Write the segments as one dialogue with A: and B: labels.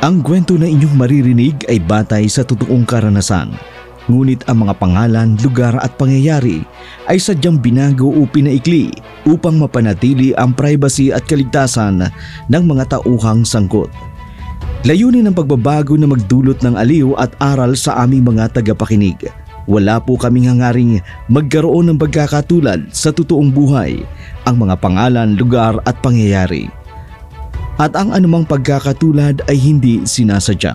A: Ang kwento na inyong maririnig ay batay sa totoong karanasan. Ngunit ang mga pangalan, lugar at pangyayari ay sadyang binago o pinaikli upang mapanatili ang privacy at kaligtasan ng mga tauhang sangkot. Layunin ng pagbabago na magdulot ng aliw at aral sa aming mga tagapakinig. Wala po kaming hangaring magkaroon ng pagkakatulad sa totoong buhay, ang mga pangalan, lugar at pangyayari. At ang anumang pagkakatulad ay hindi sinasadya.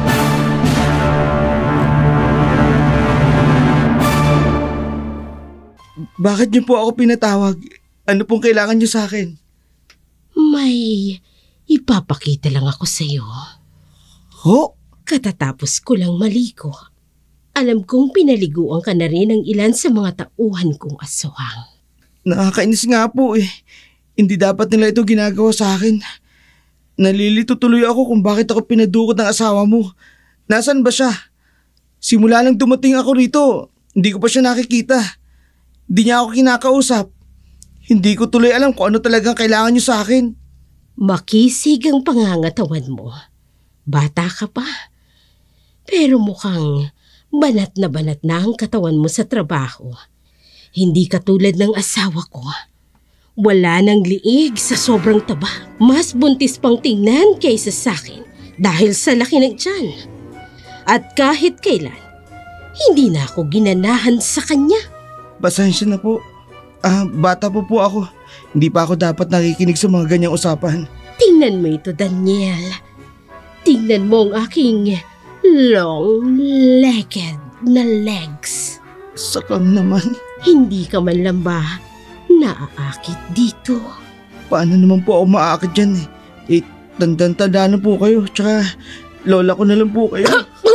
B: Bakit niyo po ako pinatawag? Ano pong kailangan niyo sa akin?
C: May ipapakita lang ako sa iyo.
B: Ho?
C: Katatapos ko lang maligo. Alam kong pinaliguan ka na rin ng ilan sa mga tauhan kong aswang.
B: Nakakainis nga po eh. Hindi dapat nila ito ginagawa sa akin. Nalilito tuloy ako kung bakit ako pinadukot ng asawa mo. Nasaan ba siya? Simula nang dumating ako rito, hindi ko pa siya nakikita. Hindi niya ako kinakausap. Hindi ko tuloy alam kung ano talagang kailangan niyo sa akin.
C: Makisig ang pangangatawan mo. Bata ka pa. Pero mukhang banat na ang katawan mo sa trabaho. Hindi katulad ng asawa ko. Wala nang liig sa sobrang taba. Mas buntis pang tingnan kaysa sa akin dahil sa laki ng tiyan. At kahit kailan, hindi na ako ginanahan sa kanya.
B: Pasensya na po. Bata po ako. Hindi pa ako dapat nakikinig sa mga ganyang usapan.
C: Tingnan mo ito, Daniel. Tingnan mo ang aking long-legged na legs.
B: Sakam naman.
C: Hindi ka man lang ba naaakit dito?
B: Paano naman po ako maaakit dyan eh? Tanda na po kayo. Tsaka lola ko na lang po kayo.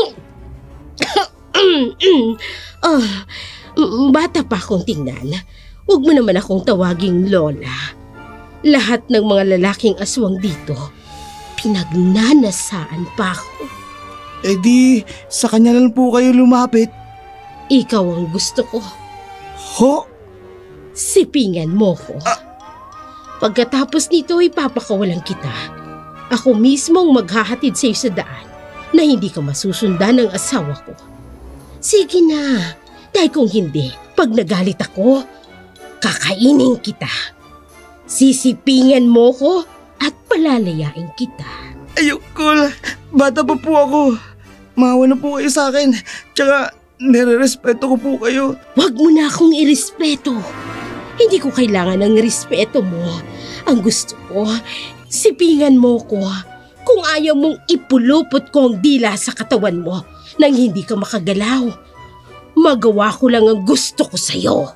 C: Bata pa akong tingnan. Huwag mo naman akong tawaging lola. Lahat ng mga lalaking aswang dito, pinagnanasaan pa ako.
B: Eh di, sa kanya lang po kayo lumapit.
C: Ikaw ang gusto ko.
B: Ho?
C: Sipingan mo ko. Pagkatapos nito ipapakawalan kita. Ako mismo ang maghahatid sa iyo sa daan na hindi ka masusundan ng asawa ko. Sige na, dahil kung hindi, pag nagalit ako, kakainin kita. Sisipingan mo ko at palalayain kita.
B: Ayoko. Bata pa po ako. Maawa na po kayo sa akin. Tsaka, nire-respeto ko po kayo.
C: Huwag mo na akong irespeto. Hindi ko kailangan ng respeto mo. Ang gusto ko, sipingan mo ko. Kung ayaw mong ipulupot ko ang dila sa katawan mo nang hindi ka makagalaw, magawa ko lang ang gusto ko sa'yo.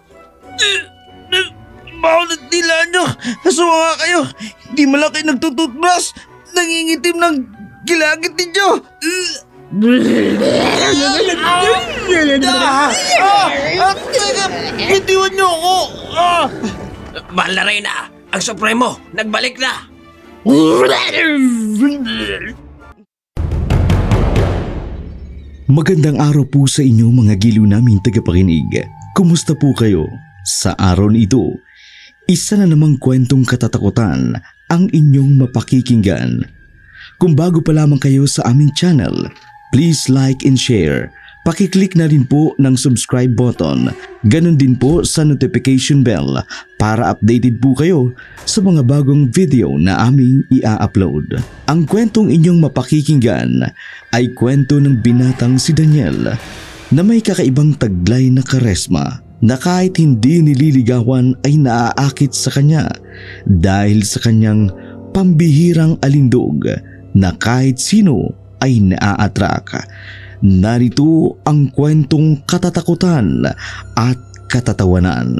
B: Bawal at dila nyo. Aswa nga kayo. Hindi mo lang kayo nagtututbrush. Nangingitim ng gilagit ninyo. Bitiwan niyo ako!
D: Mahal na Reyna, ang Supremo, nagbalik na!
A: Magandang araw po sa inyo mga giliw naming tagapakinig. Kumusta po kayo? Sa araw nito, isa na namang kwentong katatakutan ang inyong mapakikinggan. Kung bago pa lamang kayo sa aming channel, please like and share. Pakiclick na rin po ng subscribe button. Ganon din po sa notification bell para updated po kayo sa mga bagong video na aming i-upload. Ang kwentong inyong mapakikinggan ay kwento ng binatang si Daniel na may kakaibang taglay na karesma na kahit hindi nililigawan ay naaakit sa kanya dahil sa kanyang pambihirang alindog na kahit sino ay naa-attract. Narito ang kwentong katatakutan at katatawanan.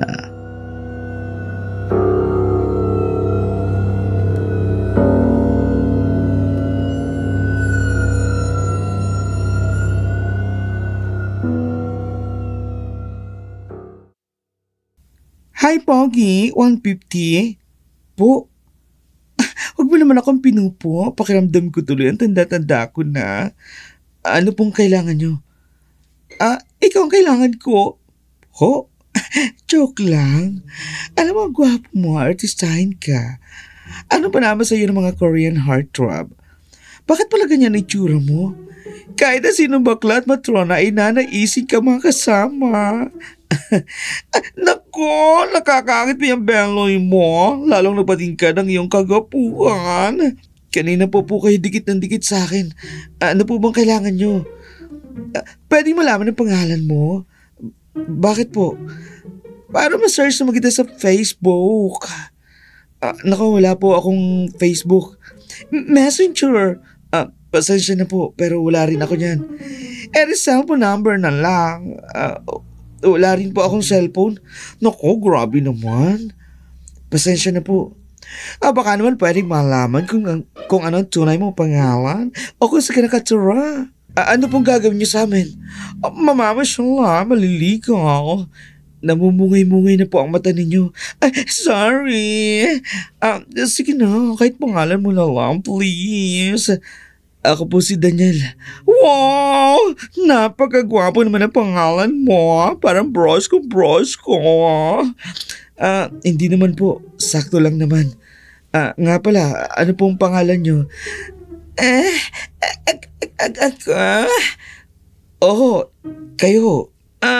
B: Hi, Pogi. 150? Po? Huwag mo naman akong pinupo. Pakiramdam ko tuloy. Ang tanda-tanda ko na. Ano pong kailangan nyo? Ikaw ang kailangan ko. Ho? Joke lang. Alam mo, gwapo mo. Artistahin ka. Ano pa naman sa'yo ng mga Korean heartthrob? Bakit pala ganyan ang itsura mo? Kahit na sinong bakla at matrona ay nanaisin ka mga kasama. Nako, nakakangit pa yung beloy mo. Lalong napating ka ng iyong kagapuan. Kanina po kayo dikit ng dikit sa akin. Ano po bang kailangan nyo? Pwede malaman ang pangalan mo? Bakit po? Para ma-search naman kita sa Facebook. Naku, wala po akong Facebook. Messenger. Pasensya na po, pero wala rin ako niyan. Cellphone number na lang. Wala rin po akong cellphone. Naku, grabe naman. Pasensya na po. Baka naman pwedeng malaman kung ano ang tunay mong pangalan o kung saan ka nakatira. Ano pong gagawin niyo sa amin? Mamamasyal lang, maliligaw. Namumungay-mungay na po ang mata ninyo. Sorry. Sige na, kahit pangalan mo na lang, please. Ako po si Daniel. Wow! Napakagwapo naman ang pangalan mo. Parang bros ko. Hindi naman po. Sakto lang naman. Nga pala, ano pong pangalan nyo? Kayo.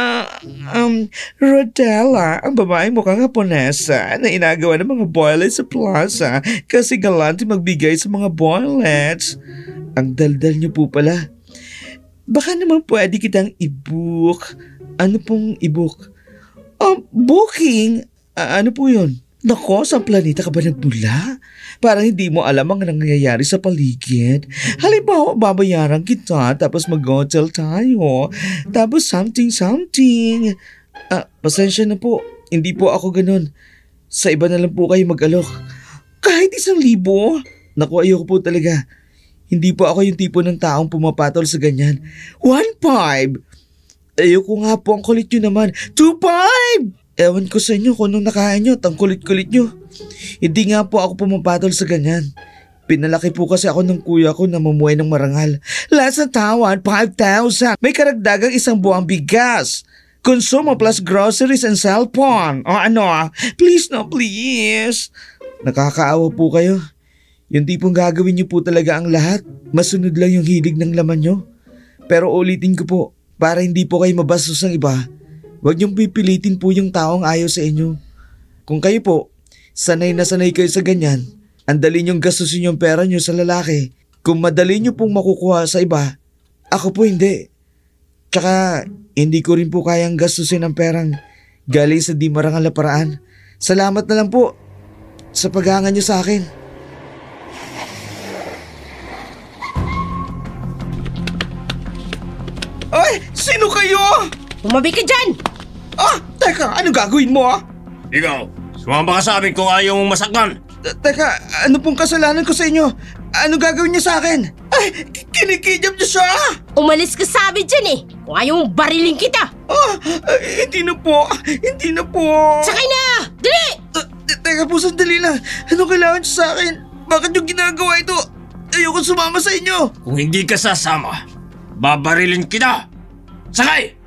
B: Rodella, ang babae mukhang Haponesa na inagawa ng mga boilets sa plaza kasi galante magbigay sa mga boilets. Ang daldal niyo po pala. Baka naman pwede kitang i-book. Ano pong i-book? Booking? Ano po yun? Nako, sa planeta ka ba nagmula? Parang hindi mo alam ang nangyayari sa paligid. Halimbawa, babayaran kita tapos mag-hotel tayo. Tapos something. Pasensya na po. Hindi po ako ganun. Sa iba na lang po kayo mag-alok. Kahit 1,000. Naku, ayoko po talaga. Hindi po ako yung tipo ng taong pumapatol sa ganyan. 1,500. Ayoko nga po, ang kulit nyo naman. 2,500. Ewan ko sa inyo kung anong nakain nyo at ang kulit-kulit nyo. Hindi nga po ako pumapatol sa ganyan. Pinalaki po kasi ako ng kuya ko na mamuhay ng marangal. Last na tawad, 5,000. May karagdagang 1 buwang bigas. Konsumo plus groceries and cellphone. O ano, please no, please. Nakakaawa po kayo. Yung tipong gagawin nyo po talaga ang lahat. Masunod lang yung hilig ng laman nyo. Pero ulitin ko po, para hindi po kayo mabastos ng iba, huwag niyong pipilitin po yung taong ayaw sa inyo. Kung kayo po, sanay na sanay kayo sa ganyan, ang dali niyong gastusin yung pera niyo sa lalaki. Kung madali niyo pong makukuha sa iba, ako po hindi. Tsaka, hindi ko rin po kayang gastusin ang perang galing sa di marangal na paraan. Salamat na lang po sa paghangan niyo sa akin. Ay! Sino kayo?
C: Tumabi ka dyan!
B: Teka, ano gagawin mo
D: Ikaw, sumama ka sa amin kung ayaw mong masaktan.
B: Teka, ano pong kasalanan ko sa inyo? Ano gagawin niya sa akin? Ay, kinikidnap niya siya!
C: Umalis ka sa amin dyan eh! Kung ayaw mong barilin kita!
B: Hindi na po.
C: Sakay na! Dali!
B: Teka po, sandali lang. Ano kailangan niyo sa akin? Bakit yung ginagawa ito? Ayoko sumama sa inyo.
D: Kung hindi ka sasama, babarilin kita. Sakay!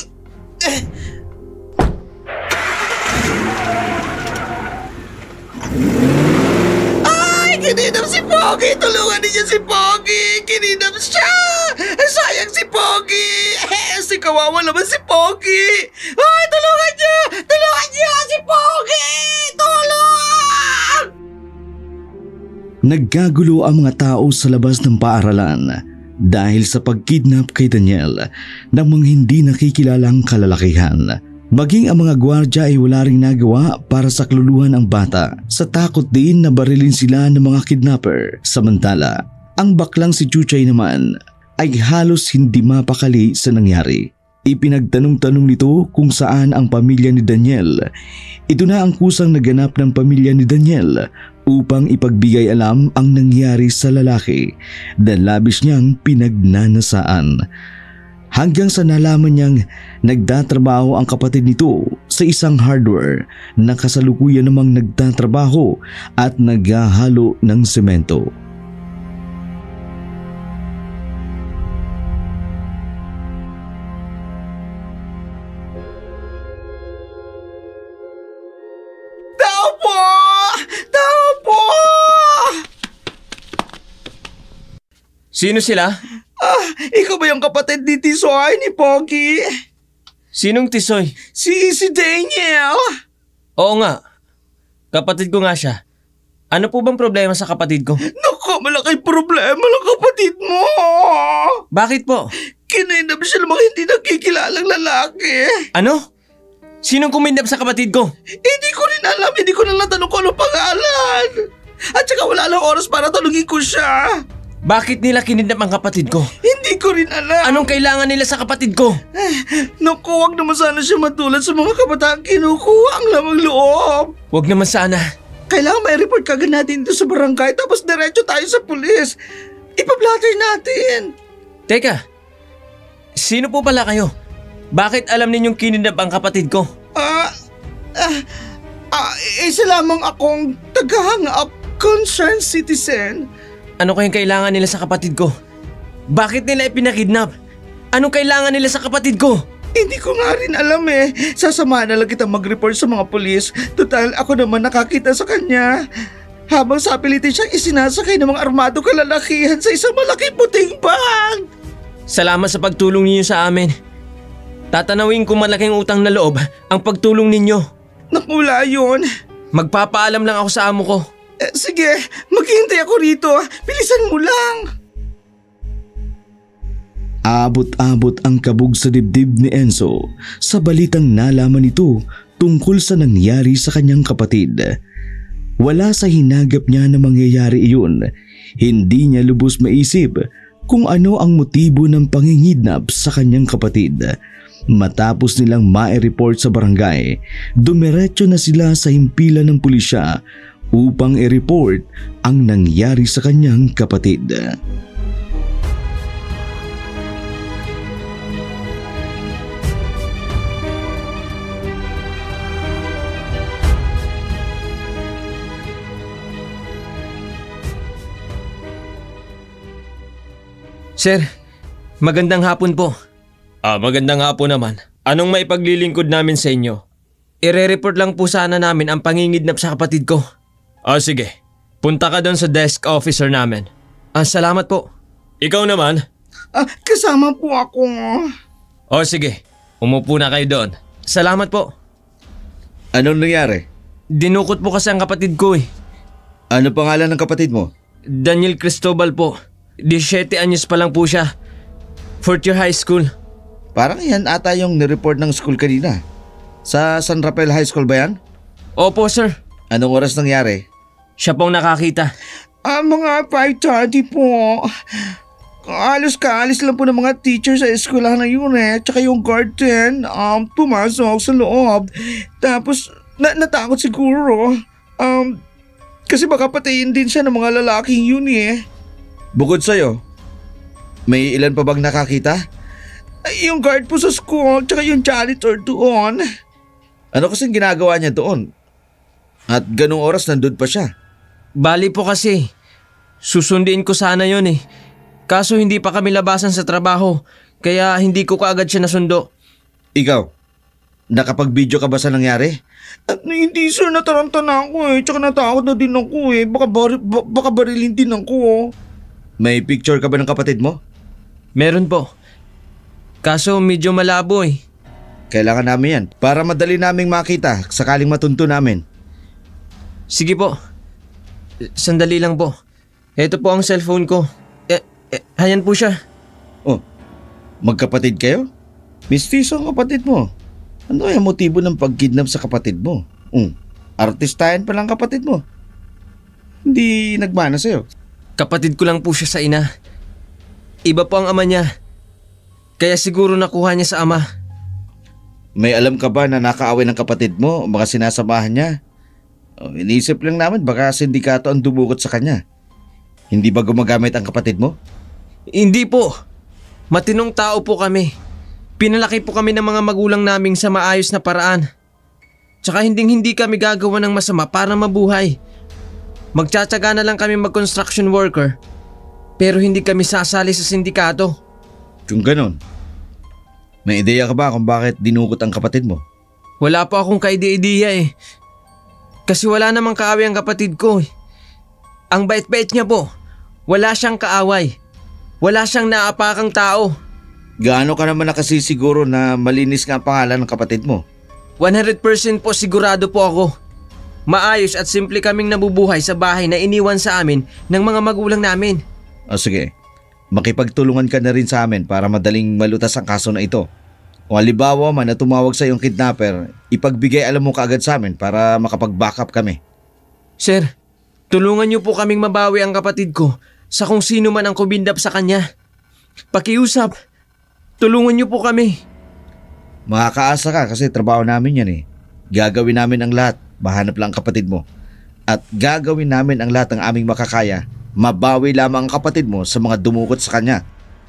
B: Kininap si Pogi! Tulungan niyo si Pogi! Kininap siya! Sayang si Pogi! Si kawawa naman si Pogi! Ay, tulungan niyo! Tulungan niyo si Pogi! Tulong!
A: Nagkagulo ang mga tao sa labas ng paaralan dahil sa pagkidnap kay Daniel ng mga hindi nakikilalang kalalakihan. Maging ang mga gwardya ay wala ring nagawa para sakluluhan ang bata sa takot din na barilin sila ng mga kidnapper. Samantala, ang baklang si Chuchay naman ay halos hindi mapakali sa nangyari. Ipinagtanong-tanong nito kung saan ang pamilya ni Daniel. Ito na ang kusang naganap ng pamilya ni Daniel upang ipagbigay alam ang nangyari sa lalaki na labis niyang pinagnanasaan. Hanggang sa nalaman niyang nagtatrabaho ang kapatid nito sa isang hardware na kasalukuyan namang nagtatrabaho at naghahalo ng semento.
B: Tao po!
E: Sino sila?
B: Ikaw ba yung kapatid ni Tisoy ni Pogi?
E: Sinong Tisoy?
B: Si Daniel.
E: Oo nga. Kapatid ko nga siya. Ano po bang problema sa kapatid ko?
B: Naku, malaking problema ng kapatid mo.
E: Bakit po?
B: Kinidnap siya ng mga hindi nagkikilalang lalaki.
E: Ano? Sinong kumidnap sa kapatid ko?
B: Hindi ko rin alam, hindi ko na natanong kung anong pangalan. At saka wala lang oras para tanungin ko siya.
E: Bakit nila kinidnap ang kapatid ko?
B: Hindi ko rin alam.
E: Anong kailangan nila sa kapatid ko?
B: Naku, wag naman sana siya matulad sa mga kabataang kinukuha ang lamang loob.
E: Huwag naman sana.
B: Kailangan may report kagad natin dito sa barangay tapos diretso tayo sa pulis. Ipablatter natin.
E: Teka, sino po pala kayo? Bakit alam ninyong kinidnap ang kapatid ko?
B: Isa lamang akong taga-hang-up concerned citizen.
E: Ano kayang kailangan nila sa kapatid ko? Bakit nila ipinakidnap? Anong kailangan nila sa kapatid ko?
B: Hindi ko nga rin alam eh. Sasamahan na lang kita mag-report sa mga pulis. Total, ako naman nakakita sa kanya. Habang sa pilitin siyang isinasakay ng mga armado kalalakihan sa isang malaking puting van.
E: Salamat sa pagtulong ninyo sa amin. Tatanawin kung malaking utang na loob ang pagtulong ninyo.
B: Nakula yun.
E: Magpapaalam lang ako sa amo ko.
B: Sige, maghihintay ako rito. Bilisan mo lang.
A: Abot-abot ang kabog sa dibdib ni Enzo sa balitang nalaman nito tungkol sa nangyari sa kanyang kapatid. Wala sa hinagap niya na mangyayari iyon. Hindi niya lubos maisip kung ano ang motibo ng pangingidnap sa kanyang kapatid. Matapos nilang ma-report sa barangay, dumiretso na sila sa himpilan ng pulisya upang i-report ang nangyari sa kanyang kapatid.
E: Sir, magandang hapon po. Magandang hapon naman. Anong maipaglilingkod namin sa inyo? Ire-report lang po sana namin ang pangingidnap sa kapatid ko. Sige. Punta ka doon sa desk officer namin. Salamat po. Ikaw naman?
B: Kasama po ako.
E: Sige. Umupo na kayo doon. Salamat po.
A: Anong nangyari?
E: Dinukot po kasi ang kapatid ko eh.
A: Ano pangalan ng kapatid mo?
E: Daniel Cristobal po. 17 anyos pa lang po siya. Fourth year high school.
A: Parang yan ata yung nireport ng school kanina. Sa San Rafael High School ba yan?
E: Opo sir.
A: Anong oras nangyari?
E: Siya pong nakakita.
B: Mga 5:30 po. Kaalis lang po ng mga teacher sa eskwelahan na yun eh. Tsaka yung guardian, pumasok sa loob. Tapos, natakot siguro. Kasi baka patayin din siya ng mga lalaking yun eh.
A: Bukod sa'yo, may ilan pa bang nakakita?
B: Yung guard po sa school, tsaka yung janitor doon.
A: Ano kasing ginagawa niya doon? At ganung oras nandun pa siya?
E: Bali po kasi, susundin ko sana yun eh. Kaso hindi pa kami labasan sa trabaho, kaya hindi ko kaagad siya nasundo.
A: Ikaw, nakapag-video ka ba sa nangyari?
B: Hindi sir, nataranta na ako eh. Tsaka natakot na din ako eh. Baka barilin din ako.
A: May picture ka ba ng kapatid mo?
E: Meron po. Kaso medyo malabo eh.
A: Kailangan namin yan para madali naming makita sakaling matunto namin.
E: Sige po. Sandali lang po. Ito po ang cellphone ko. Ayan po siya.
A: Oh, magkapatid kayo? Mistiso ang kapatid mo. Ano yung motibo ng pagkidnap sa kapatid mo? Artistahin pa lang kapatid mo. Hindi nagmana sa'yo.
E: Kapatid ko lang po siya sa ina. Iba po ang ama niya. Kaya siguro nakuha niya sa ama.
A: May alam ka ba na nakaaway ng kapatid mo o baka sinasamahan niya? Iniisip lang namin baka sindikato ang dumukot sa kanya. Hindi ba gumagamit ang kapatid mo?
E: Hindi po. Matinong tao po kami. Pinalaki po kami ng mga magulang naming sa maayos na paraan. Tsaka hindi kami gagawa ng masama para mabuhay. Magtsatsaga na lang kami mag-construction worker. Pero hindi kami sasali sa sindikato.
A: Kung ganon, may ideya ka ba kung bakit dinukot ang kapatid mo?
E: Wala po akong kaide-ideya eh. Kasi wala namang kaaway ang kapatid ko eh. Ang bait-bait niya po. Wala siyang kaaway. Wala siyang naapakang tao.
B: Gaano ka naman nakasisiguro na malinis nga ang pangalan ng kapatid mo?
E: 100% po sigurado po ako. Maayos at simple kaming nabubuhay sa bahay na iniwan sa amin ng mga magulang namin.
B: O sige, makipagtulungan ka na rin sa amin para madaling malutas ang kaso na ito. Kung halimbawa man na tumawag sa iyong kidnapper, ipagbigay alam mo kaagad sa amin para makapag-backup kami.
E: Sir, tulungan niyo po kaming mabawi ang kapatid ko sa kung sino man ang kumindap sa kanya. Pakiusap, tulungan niyo po kami.
B: Makakaasa ka kasi trabaho namin yan eh. Gagawin namin ang lahat, mahanap lang ang kapatid mo. At gagawin namin ang lahat ng aming makakaya, mabawi lamang ang kapatid mo sa mga dumukot sa kanya.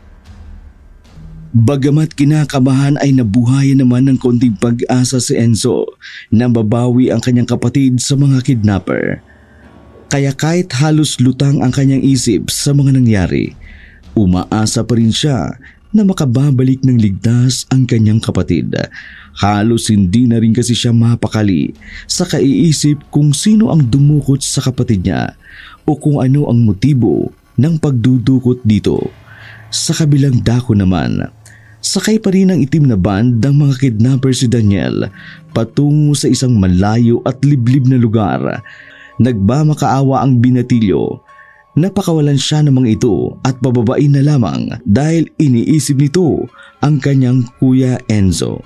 A: Bagamat kinakabahan ay nabuhayan naman ng konting pag-asa si Enzo na mabawi ang kanyang kapatid sa mga kidnapper. Kaya kahit halos lutang ang kanyang isip sa mga nangyari, umaasa pa rin siya na makababalik ng ligtas ang kanyang kapatid. Halos hindi na rin kasi siya mapakali sa kaiisip kung sino ang dumukot sa kapatid niya o kung ano ang motibo ng pagdudukot dito. Sa kabilang dako naman, sakay pa rin ang itim na van ng mga kidnapper si Daniel patungo sa isang malayo at liblib na lugar. Nagmamakaawa ang binatilyo. Napakawalan siya ng mga ito at pababain na lamang dahil iniisip nito ang kanyang kuya Enzo.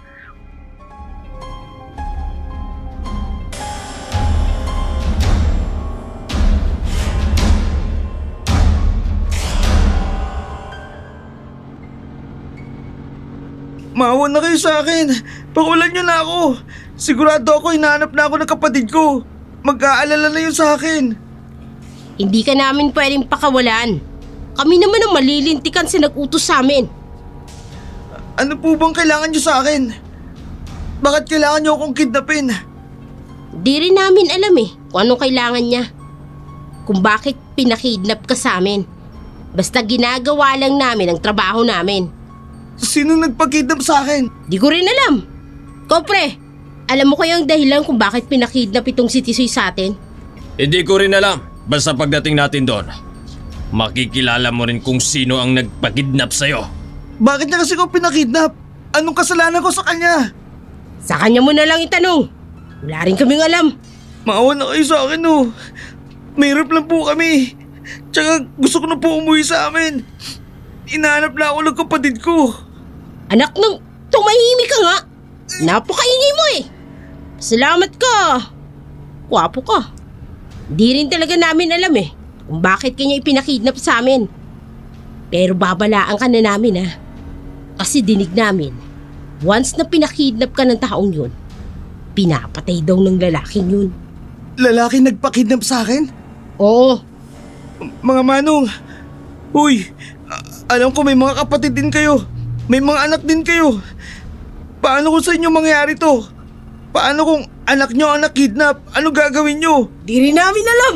B: Maawa na kayo sa akin. Pakulan niyo na ako. Sigurado ako hinahanap na ako ng kapatid ko. Mag-aalala na yun sa akin.
C: Hindi ka namin pwedeng pakawalan. Kami naman ang malilintikan sa nag-utos sa amin.
B: Ano po bang kailangan niyo sa akin? Bakit kailangan niyo akong kidnapin?
C: Di rin namin alam kung anong kailangan niya. Kung bakit pinakidnap ka sa amin. Basta ginagawa lang namin ang trabaho namin.
B: Sino nagpakidnap sa akin?
C: Di ko rin alam. Kopre, alam mo kayang dahilan kung bakit pinakidnap itong si Tisoy sa atin?
D: Hindi ko rin alam. Basta pagdating natin doon, makikilala mo rin kung sino ang nagpakidnap sa'yo.
B: Bakit niya kasi ko pinakidnap? Anong kasalanan ko sa kanya?
C: Sa kanya mo na lang itanong. Wala rin kaming alam.
B: Maawa na kayo sa akin oh. Mahirap lang po kami. Tsaka gusto ko na po umuwi sa amin. Inahanap na ako ng kapatid ko.
C: Anak ng tumahimik ka nga. Napakaingay mo Salamat ka. Wapo ka. Di rin talaga namin alam kung bakit kanya ipinakidnap sa amin. Pero babalaan ka na namin Kasi dinig namin, once na pinakidnap ka ng taong yun, pinapatay daw ng lalaking yun.
B: Lalaki nagpakidnap sa akin?
C: Oo.
B: Mga manong, uy, alam ko may mga kapatid din kayo. May mga anak din kayo. Paano kung sa inyo mangyari to? Paano kung anak nyo ang nakidnap? Ano gagawin nyo?
C: Di rin namin alam.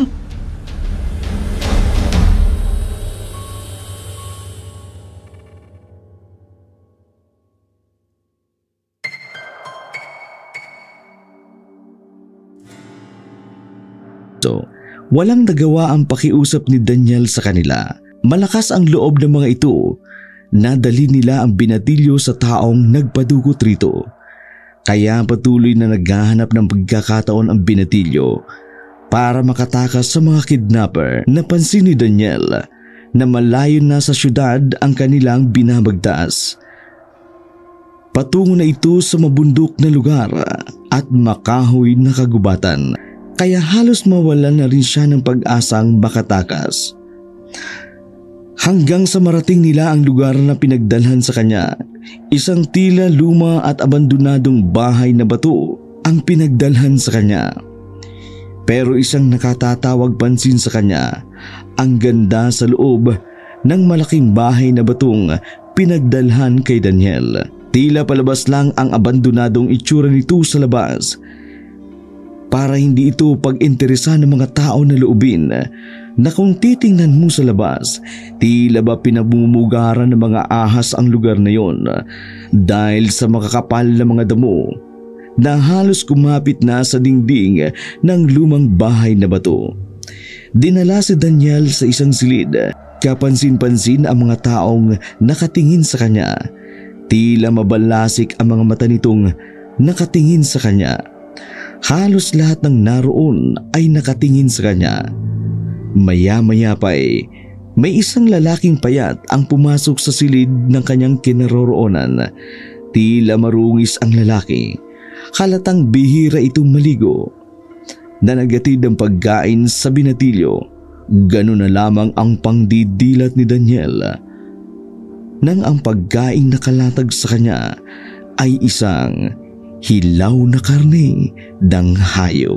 A: So, walang nagawa ang pakiusap ni Daniel sa kanila. Malakas ang loob ng mga ito. Nadali nila ang binatilyo sa taong nagpadukot rito. Kaya patuloy na naghahanap ng pagkakataon ang binatilyo para makatakas sa mga kidnapper. Napansin ni Daniel na malayo na sa syudad ang kanilang binabagtas. Patungo na ito sa mabundok na lugar at makahoy na kagubatan. Kaya halos mawalan na rin siya ng pag-asang makatakas. Hanggang sa marating nila ang lugar na pinagdalhan sa kanya, isang tila luma at abandonadong bahay na bato ang pinagdalhan sa kanya. Pero isang nakatatawag pansin sa kanya, ang ganda sa loob ng malaking bahay na batong pinagdalhan kay Daniel. Tila palabas lang ang abandonadong itsura nito sa labas. Para hindi ito pag-interesa ng mga tao na loobin na kung titingnan mo sa labas, tila ba pinabumugaran ng mga ahas ang lugar na yon dahil sa makakapal na mga damo na halos kumapit na sa dingding ng lumang bahay na bato. Dinala si Daniel sa isang silid. kapansin-pansin ang mga taong nakatingin sa kanya. Tila mabalasik ang mga mata nitong nakatingin sa kanya. Halos lahat ng naroon ay nakatingin sa kanya. Maya-maya pa may isang lalaking payat ang pumasok sa silid ng kanyang kinaroroonan. Tila marungis ang lalaki. Halatang bihira itong maligo. Nanagatid ang pagkain sa binatilyo. Ganun na lamang ang pangdidilat ni Daniel. Nang ang pagkain nakalatag sa kanya ay isang hilaw na karne ng hayop.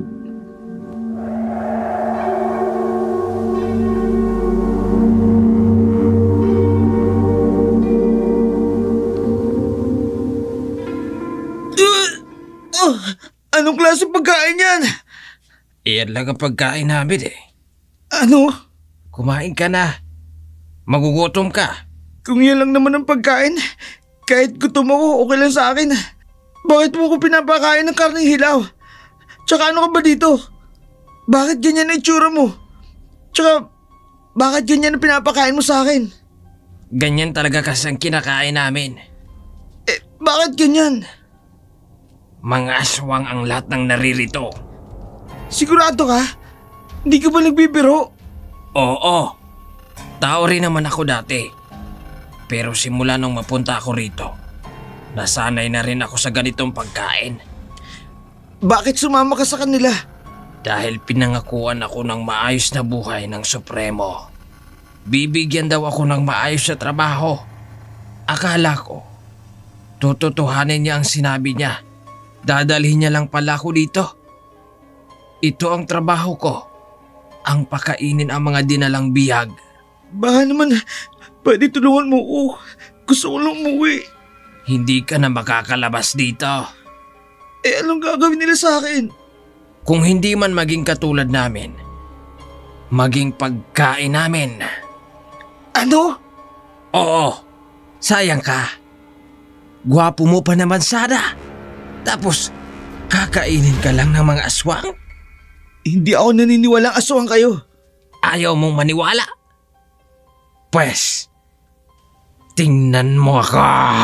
B: Anong klase pagkain yan?
E: Iyan lang ang pagkain namin eh.
B: Ano?
E: Kumain ka na. Magugutom ka.
B: Kung yan lang naman ang pagkain, kahit gutom ako, okay lang sa akin. Bakit mo ko pinapakain ng karneng hilaw? Tsaka ano ka ba dito? Bakit ganyan ang itsura mo? Tsaka, bakit ganyan ang pinapakain mo sa akin?
E: Ganyan talaga kasi ang kinakain namin.
B: Bakit ganyan?
E: Mga aswang ang lahat ng naririto.
B: Sigurado ka? Hindi ka ba nagbibiro?
E: Oo. Tao rin naman ako dati. Pero simula nung mapunta ako rito, nasanay na rin ako sa ganitong pagkain.
B: Bakit sumama ka sa kanila?
E: Dahil pinangakuan ako ng maayos na buhay ng Supremo. Bibigyan daw ako ng maayos na trabaho. Akala ko, tututuhanin niya ang sinabi niya. Dadalhin niya lang pala ako dito. Ito ang trabaho ko. Ang pakainin ang mga dinalang bihag.
B: Baka naman, pwede tulungan mo ako. Gusto ko lang umuwi.
E: Hindi ka na makakalabas dito.
B: Anong gagawin nila sa akin?
E: Kung hindi man maging katulad namin, maging pagkain namin.
B: Ano?
E: Oo, sayang ka. Gwapo mo pa naman sana. Tapos, kakainin ka lang ng mga aswang?
B: Hindi ako naniniwalang aswang kayo.
E: Ayaw mong maniwala? Pwes, tingnan mo ako.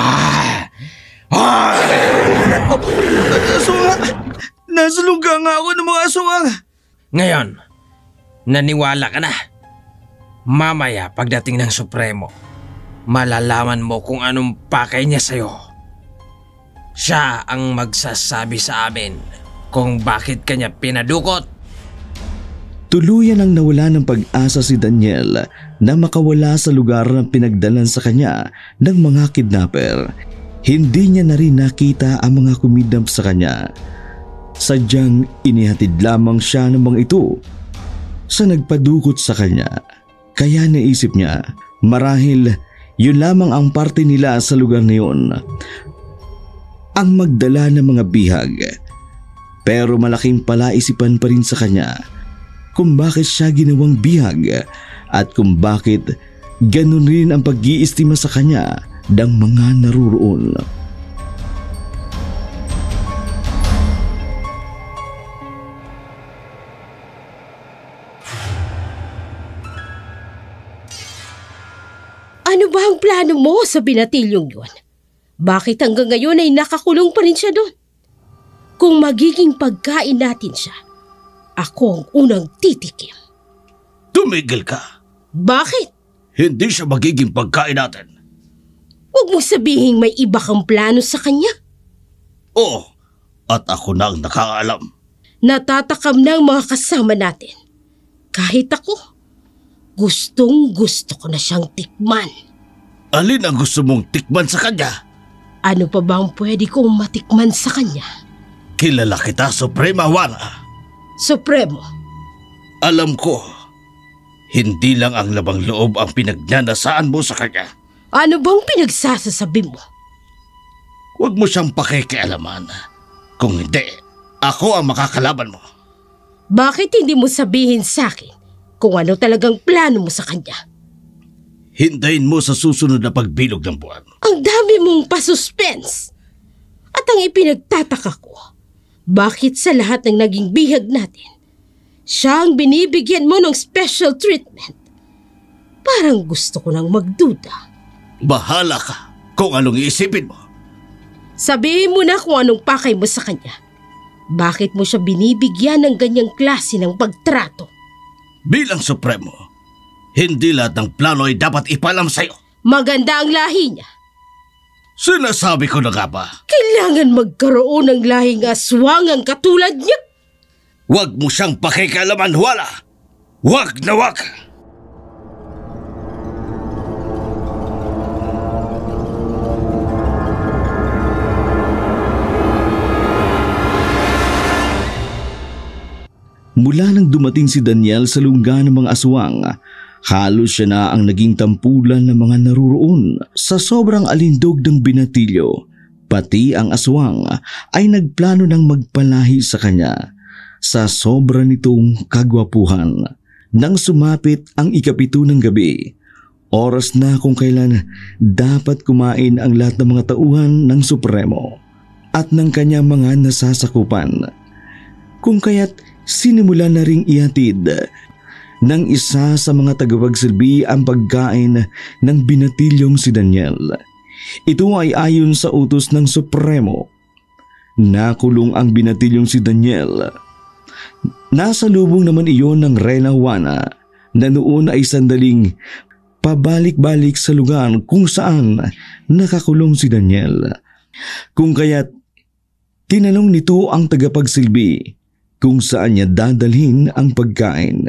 B: Aswang! Nasa lungga nga ako ng mga aswang.
E: Ngayon, naniwala ka na. Mamaya pagdating ng Supremo, malalaman mo kung anong pakay niya sa'yo. Siya ang magsasabi sa amin kung bakit kanya pinadukot.
A: Tuluyan ang nawala ng pag-asa si Daniel na makawala sa lugar na pinagdalan sa kanya ng mga kidnapper. Hindi niya na rin nakita ang mga kumidnap sa kanya. Sadyang inihatid lamang siya ng mga ito sa nagpadukot sa kanya. Kaya naisip niya, marahil yun lamang ang parte nila sa lugar na yun. Ang magdala ng mga bihag. Pero malaking palaisipan pa rin sa kanya kung bakit siya ginawang bihag at kung bakit ganun rin ang pag-iistima sa kanya ng mga naruroon.
C: Ano ba ang plano mo sa binatilyong yun? Bakit hanggang ngayon ay nakakulong pa rin siya doon? Kung magiging pagkain natin siya, ako ang unang titikim.
F: Tumigil ka.
C: Bakit?
F: Hindi siya magiging pagkain natin.
C: Huwag mong sabihing may iba kang plano sa kanya.
F: Oo, at ako na ang nakakaalam.
C: Natatakam na ang mga kasama natin. Kahit ako, gustong gusto ko na siyang tikman.
F: Alin ang gusto mong tikman sa kanya?
C: Ano pa ba ang pwede kong matikman sa kanya?
F: Kilala kita, Suprema Wara.
C: Supremo.
F: Alam ko, hindi lang ang labang loob ang pinagnanasaan mo sa kanya.
C: Ano bang pinagsasasabi mo?
F: Huwag mo siyang pakikialaman. Kung hindi, ako ang makakalaban mo.
C: Bakit hindi mo sabihin sa akin kung ano talagang plano mo sa kanya?
F: Hintayin mo sa susunod na pagbilog ng buwan.
C: Ang dami mong pasuspense. At ang ipinagtataka ko, bakit sa lahat ng naging bihag natin, siya ang binibigyan mo ng special treatment? Parang gusto ko nang magduda.
F: Bahala ka kung anong iisipin mo.
C: Sabihin mo na kung anong pakay mo sa kanya. Bakit mo siya binibigyan ng ganyang klase ng pagtrato?
F: Bilang Supremo, hindi lahat ng plano ay dapat ipalam sa'yo.
C: Maganda ang lahi niya.
F: Sinasabi ko na nga ba?
C: Kailangan magkaroon ng lahing aswang ang katulad niya.
F: Huwag mo siyang pakikialaman, Juana. Huwag na huwag.
A: Mula nang dumating si Daniel sa lungga ng mga aswang, halos siya na ang naging tampulan ng mga naruroon sa sobrang alindog ng binatilyo. Pati ang aswang ay nagplano ng magpalahi sa kanya sa sobra nitong kagwapuhan. Nang sumapit ang 7 ng gabi, oras na kung kailan dapat kumain ang lahat ng mga tauhan ng Supremo at ng kanyang mga nasasakupan. Kung kaya't sinimulan na ring ihatid ng isa sa mga tagapagsilbi ang pagkain ng binatilyong si Daniel. Ito ay ayon sa utos ng Supremo. Nakulong ang binatilyong si Daniel. Nasa lubong naman iyon ng Reyna Juana na noon ay sandaling pabalik-balik sa lugar kung saan nakakulong si Daniel. Kung kaya't tinanong nito ang tagapagsilbi kung saan niya dadalhin ang pagkain.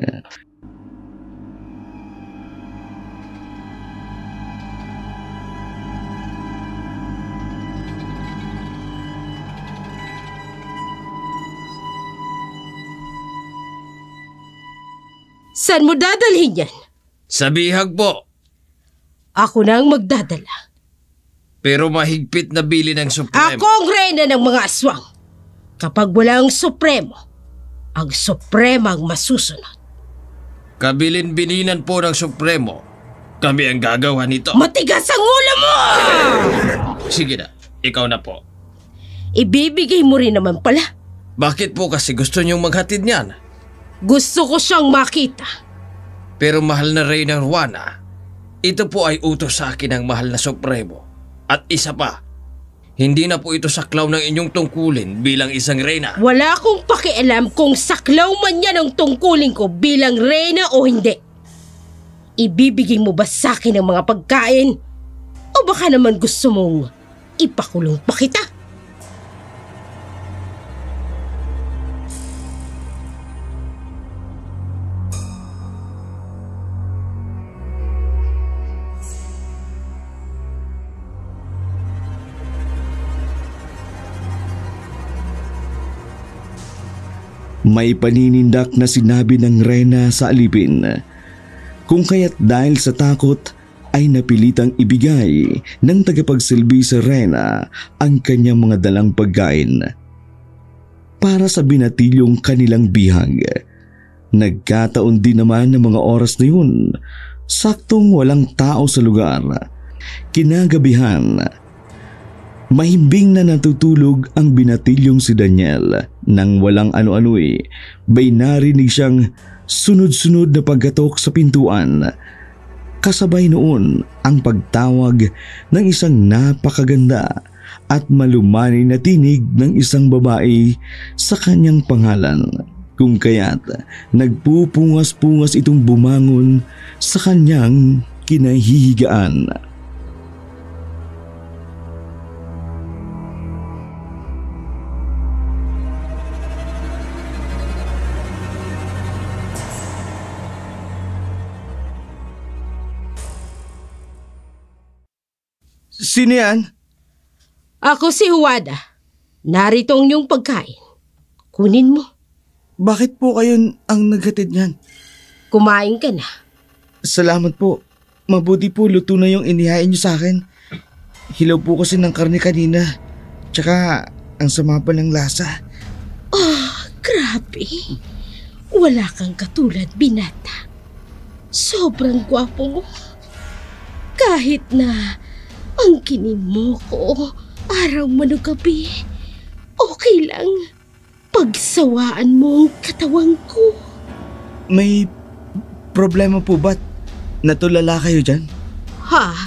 C: Saan mo dadalhin yan?
D: Sa bihag po.
C: Ako na ang magdadala.
D: Pero mahigpit na bili ng Supremo.
C: Ako ang reyna ng mga aswang. Kapag wala ang Supremo, ang Supremang masusunod.
D: Kabilin-bininan po ng Supremo. Kami ang gagawa nito.
C: Matigas ang ulo mo!
D: Sige na, ikaw na po.
C: Ibibigay mo rin naman pala.
D: Bakit po kasi gusto niyong maghatid niyan?
C: Gusto ko siyang makita.
D: Pero mahal na Reyna Juana, ito po ay utos sa akin ng mahal na Supremo. At isa pa, hindi na po ito saklaw ng inyong tungkulin bilang isang reyna.
C: Wala akong pakialam kung saklaw man yan ang tungkulin ko bilang reyna o hindi. Ibibigay mo ba sa akin ang mga pagkain? O baka naman gusto mong ipakulong pa kita?
A: May paninindak na sinabi ng Reyna sa alipin. Kung kaya't dahil sa takot ay napilitang ibigay ng tagapagsilbi sa Reyna ang kanyang mga dalang pagkain para sa binatilyong kanilang bihag. Nagkataon din naman ng mga oras na yun, saktong walang tao sa lugar. Kinagabihan, mahimbing na natutulog ang binatilyong si Daniel nang walang ano-ano'y may narinig siyang sunod-sunod na paggatok sa pintuan. Kasabay noon ang pagtawag ng isang napakaganda at malumani na tinig ng isang babae sa kanyang pangalan. Kung kaya't nagpupungas-pungas itong bumangon sa kanyang kinahihigaan.
B: Sino yan?
C: Ako si Juana. Narito ang iyong pagkain. Kunin mo.
B: Bakit po kayo ang naghatid niyan?
C: Kumain ka na.
B: Salamat po. Mabuti po luto na yung inihain niyo sa akin. Hilaw po kasi ng karne kanina. Tsaka ang sama pa ng lasa.
C: Grabe. Wala kang katulad, binata. Sobrang gwapo mo. Kahit na ang kinim mo ko araw man o gabi, okay lang. Pagsawaan mo ang katawan ko.
B: May problema po ba't? Natulala kayo dyan?
C: Ha?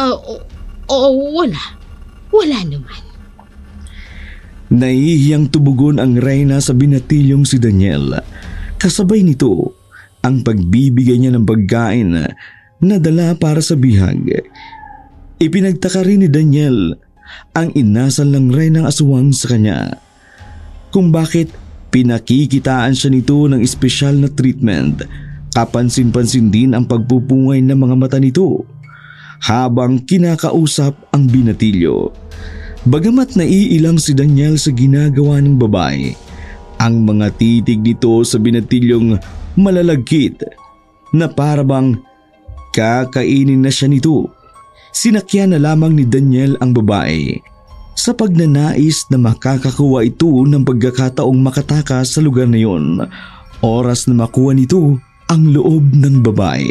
C: Wala. Wala naman.
A: Nahihiyang tubugon ang reyna sa binatilyong si Daniel. Kasabay nito ang pagbibigay niya ng pagkain na dala para sa bihag. Ipinagtaka rin ni Daniel ang inasal ng reynang aswang sa kanya, kung bakit pinakikitaan siya nito ng espesyal na treatment. Kapansin-pansin din ang pagpupungay ng mga mata nito habang kinakausap ang binatilyo. Bagamat naiilang si Daniel sa ginagawa ng babae, ang mga titig nito sa binatilyong malalagkit na parabang kakainin na siya nito. Sinakyan na lamang ni Daniel ang babae sa pagnanais na makakakuha ito ng pagkakataong makatakas sa lugar na yon. Oras na makuha nito ang loob ng babae.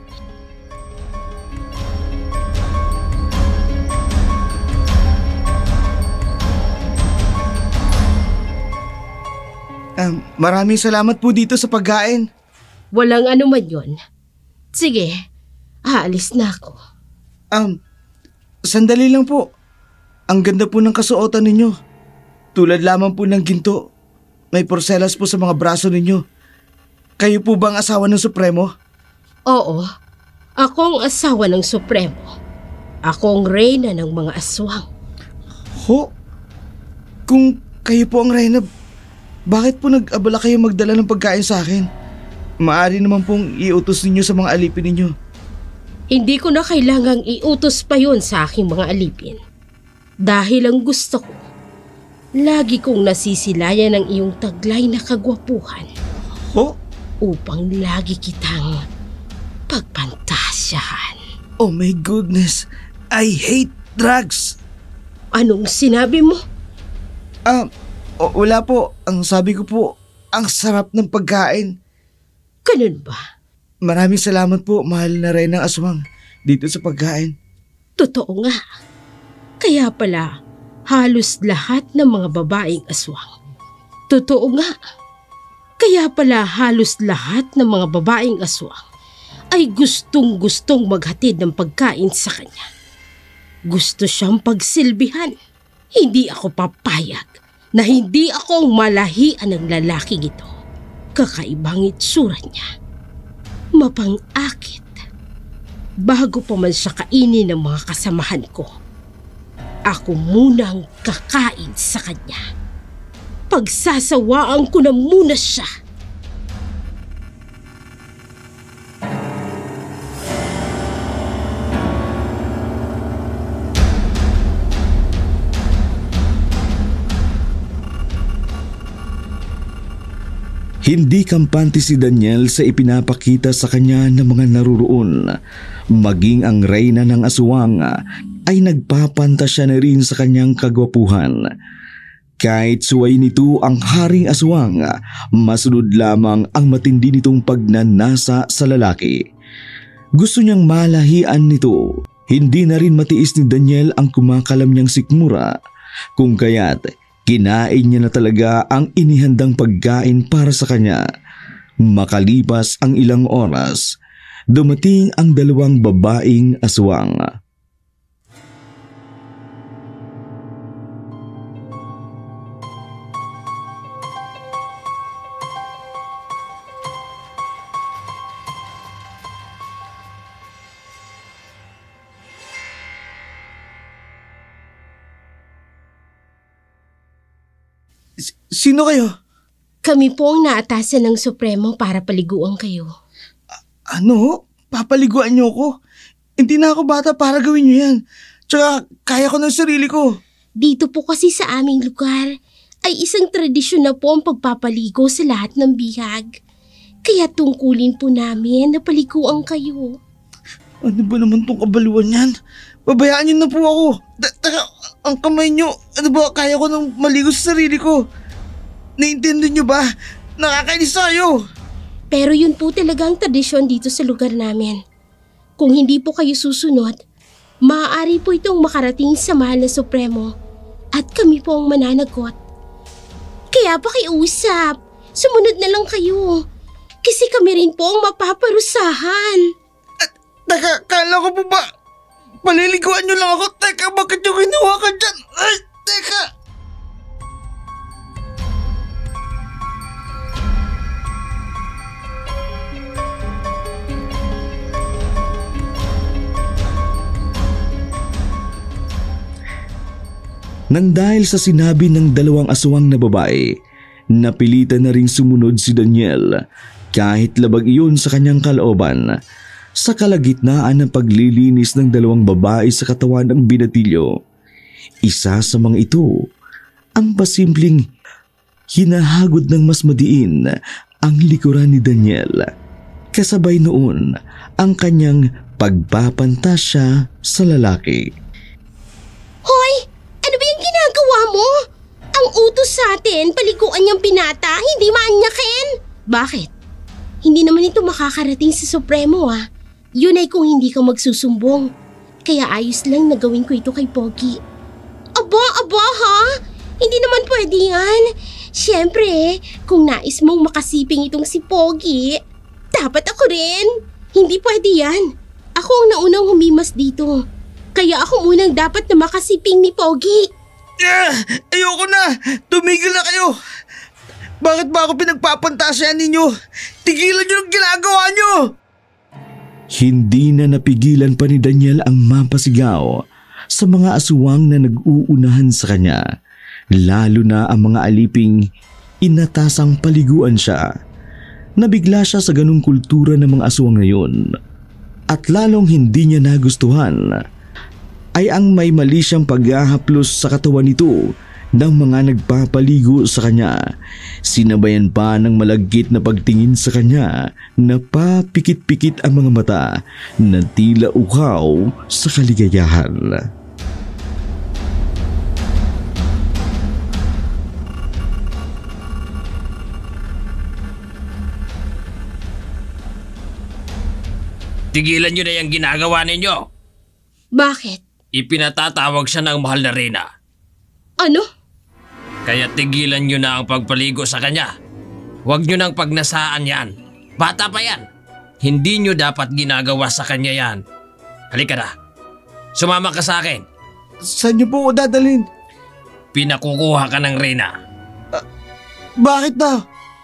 B: Maraming salamat po dito sa pagkain.
C: Walang anuman yon. Sige, aalis na ako.
B: Sandali lang po. Ang ganda po ng kasuotan ninyo. Tulad lamang po ng ginto. May porselas po sa mga braso ninyo. Kayo po ba ang asawa ng Supremo?
C: Oo, ako ang asawa ng Supremo. Ako ang reyna ng mga aswang.
B: Ho? Kung kayo po ang reyna, bakit po nag-abala kayo magdala ng pagkain sa akin? Maaari naman pong iutos ninyo sa mga alipin ninyo.
C: Hindi ko na kailangang iutos pa yon sa aking mga alipin. Dahil ang gusto ko, lagi kong nasisilayan ang iyong taglay na kagwapuhan.
B: Ho?
C: Upang lagi kitang pagpantasyahan.
B: Oh my goodness, I hate drugs.
C: Anong sinabi mo?
B: Wala po. Ang sabi ko po, ang sarap ng pagkain.
C: Ganun ba?
B: Maraming salamat po, mahal na reynang aswang, dito sa pagkain.
C: Totoo nga. Kaya pala, halos lahat ng mga babaeng aswang. Totoo nga. Kaya pala halos lahat ng mga babaeng aswang ay gustong-gustong maghatid ng pagkain sa kanya. Gusto siyang pagsilbihan. Hindi ako papayag na hindi ako ang malahian ng lalaking ito. Kakaibang itsura niya. Mapang-akit. Bago pa man siya kainin ng mga kasamahan ko, ako munang kakain sa kanya. Pagsasawaan ko na muna siya.
A: Hindi kampante si Daniel sa ipinapakita sa kanya ng mga naruroon. Maging ang reyna ng aswang ay nagpapantasya na rin sa kanyang kagwapuhan. Kahit suway nito ang haring aswang, masunod lamang ang matindi nitong pagnanasa sa lalaki. Gusto niyang malahian nito. Hindi na rin matiis ni Daniel ang kumakalam niyang sikmura, kung kaya't kinain niya na talaga ang inihandang pagkain para sa kanya. Makalipas ang ilang oras, dumating ang dalawang babaeng aswang.
B: Sino kayo?
C: Kami po ang naatasan ng Supremo para paliguan kayo.
B: Ano? Papaliguan niyo ako? Hindi na ako bata para gawin niyo yan. Tsaka kaya ko ng sarili ko.
C: Dito po kasi sa aming lugar ay isang tradisyon na po ang pagpapaligo sa lahat ng bihag. Kaya tungkulin po namin na paliguan kayo.
B: Ano ba naman tong kabaluan yan? Babayaan niyo na po ako. Taka, ang kamay niyo. Ano ba, kaya ko nang maligo sa sarili ko. Naiintindihan niyo ba? Nakakainis tayo.
C: Pero yun po talaga ang tradisyon dito sa lugar namin. Kung hindi po kayo susunod, maaari po itong makarating sa mahal na Supremo at kami po ang mananagot. Kaya pakiusap, sumunod na lang kayo. Kasi kami rin po ang mapaparusahan.
B: Teka, kala ko po ba paliliguan niyo lang ako? Teka, bakit yung ginawa ka dyan? Ay, teka!
A: Nang dahil sa sinabi ng dalawang aswang na babae, napilitan na ring sumunod si Daniel kahit labag iyon sa kanyang kalooban. Sa kalagitnaan ng paglilinis ng dalawang babae sa katawan ng binatilyo, isa sa mga ito ang pasimpleng hinahagod ng mas madiin ang likuran ni Daniel. Kasabay noon ang kanyang pagpapantasya sa lalaki.
C: Hoy! Ano ba yung ginagawa mo? Ang utos sa atin, paliguan niyang pinata, hindi maanyakin. Bakit? Hindi naman ito makakarating sa Supremo Yun ay kung hindi ka magsusumbong. Kaya ayos lang na gawin ko ito kay Pogi. Aba ha? Hindi naman pwede yan. Siyempre, kung nais mong makasiping itong si Pogi, dapat ako rin. Hindi pwede yan. Ako ang naunang humimas dito. Kaya ako munang dapat na makasiping ni Pogi.
B: Ayoko na! Tumigil na kayo! Bakit ba ako pinagpapantasyan ninyo? Tigilan niyo ng ginagawa niyo!
A: Hindi na napigilan pa ni Daniel ang mapasigaw sa mga aswang na nag-uunahan sa kanya, lalo na ang mga aliping inatasang paliguan siya. Nabigla siya sa ganung kultura ng mga aswang ngayon at lalong hindi niya nagustuhan ay ang may mali siyang paghahaplos sa katawan nito ng mga nagpapaligo sa kanya. Sinabayan pa ng malagkit na pagtingin sa kanya na papikit-pikit ang mga mata na tila uhaw sa kaligayahan.
D: Tigilan nyo na yung ginagawa ninyo.
C: Bakit?
D: Ipinatatawag siya ng mahal na reyna.
C: Ano?
D: Kaya tigilan nyo na ang pagpaligo sa kanya. Huwag nyo nang pagnasaan yan. Bata pa yan. Hindi nyo dapat ginagawa sa kanya yan. Halika na. Sumama ka sa akin.
B: Saan niyo po ako dadalhin?
D: Pinakukuha ka ng reyna.
B: Bakit daw?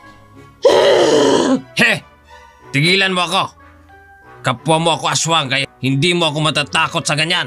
D: He! Tigilan mo ako. Kapwa mo ako aswang kaya hindi mo ako matatakot sa ganyan.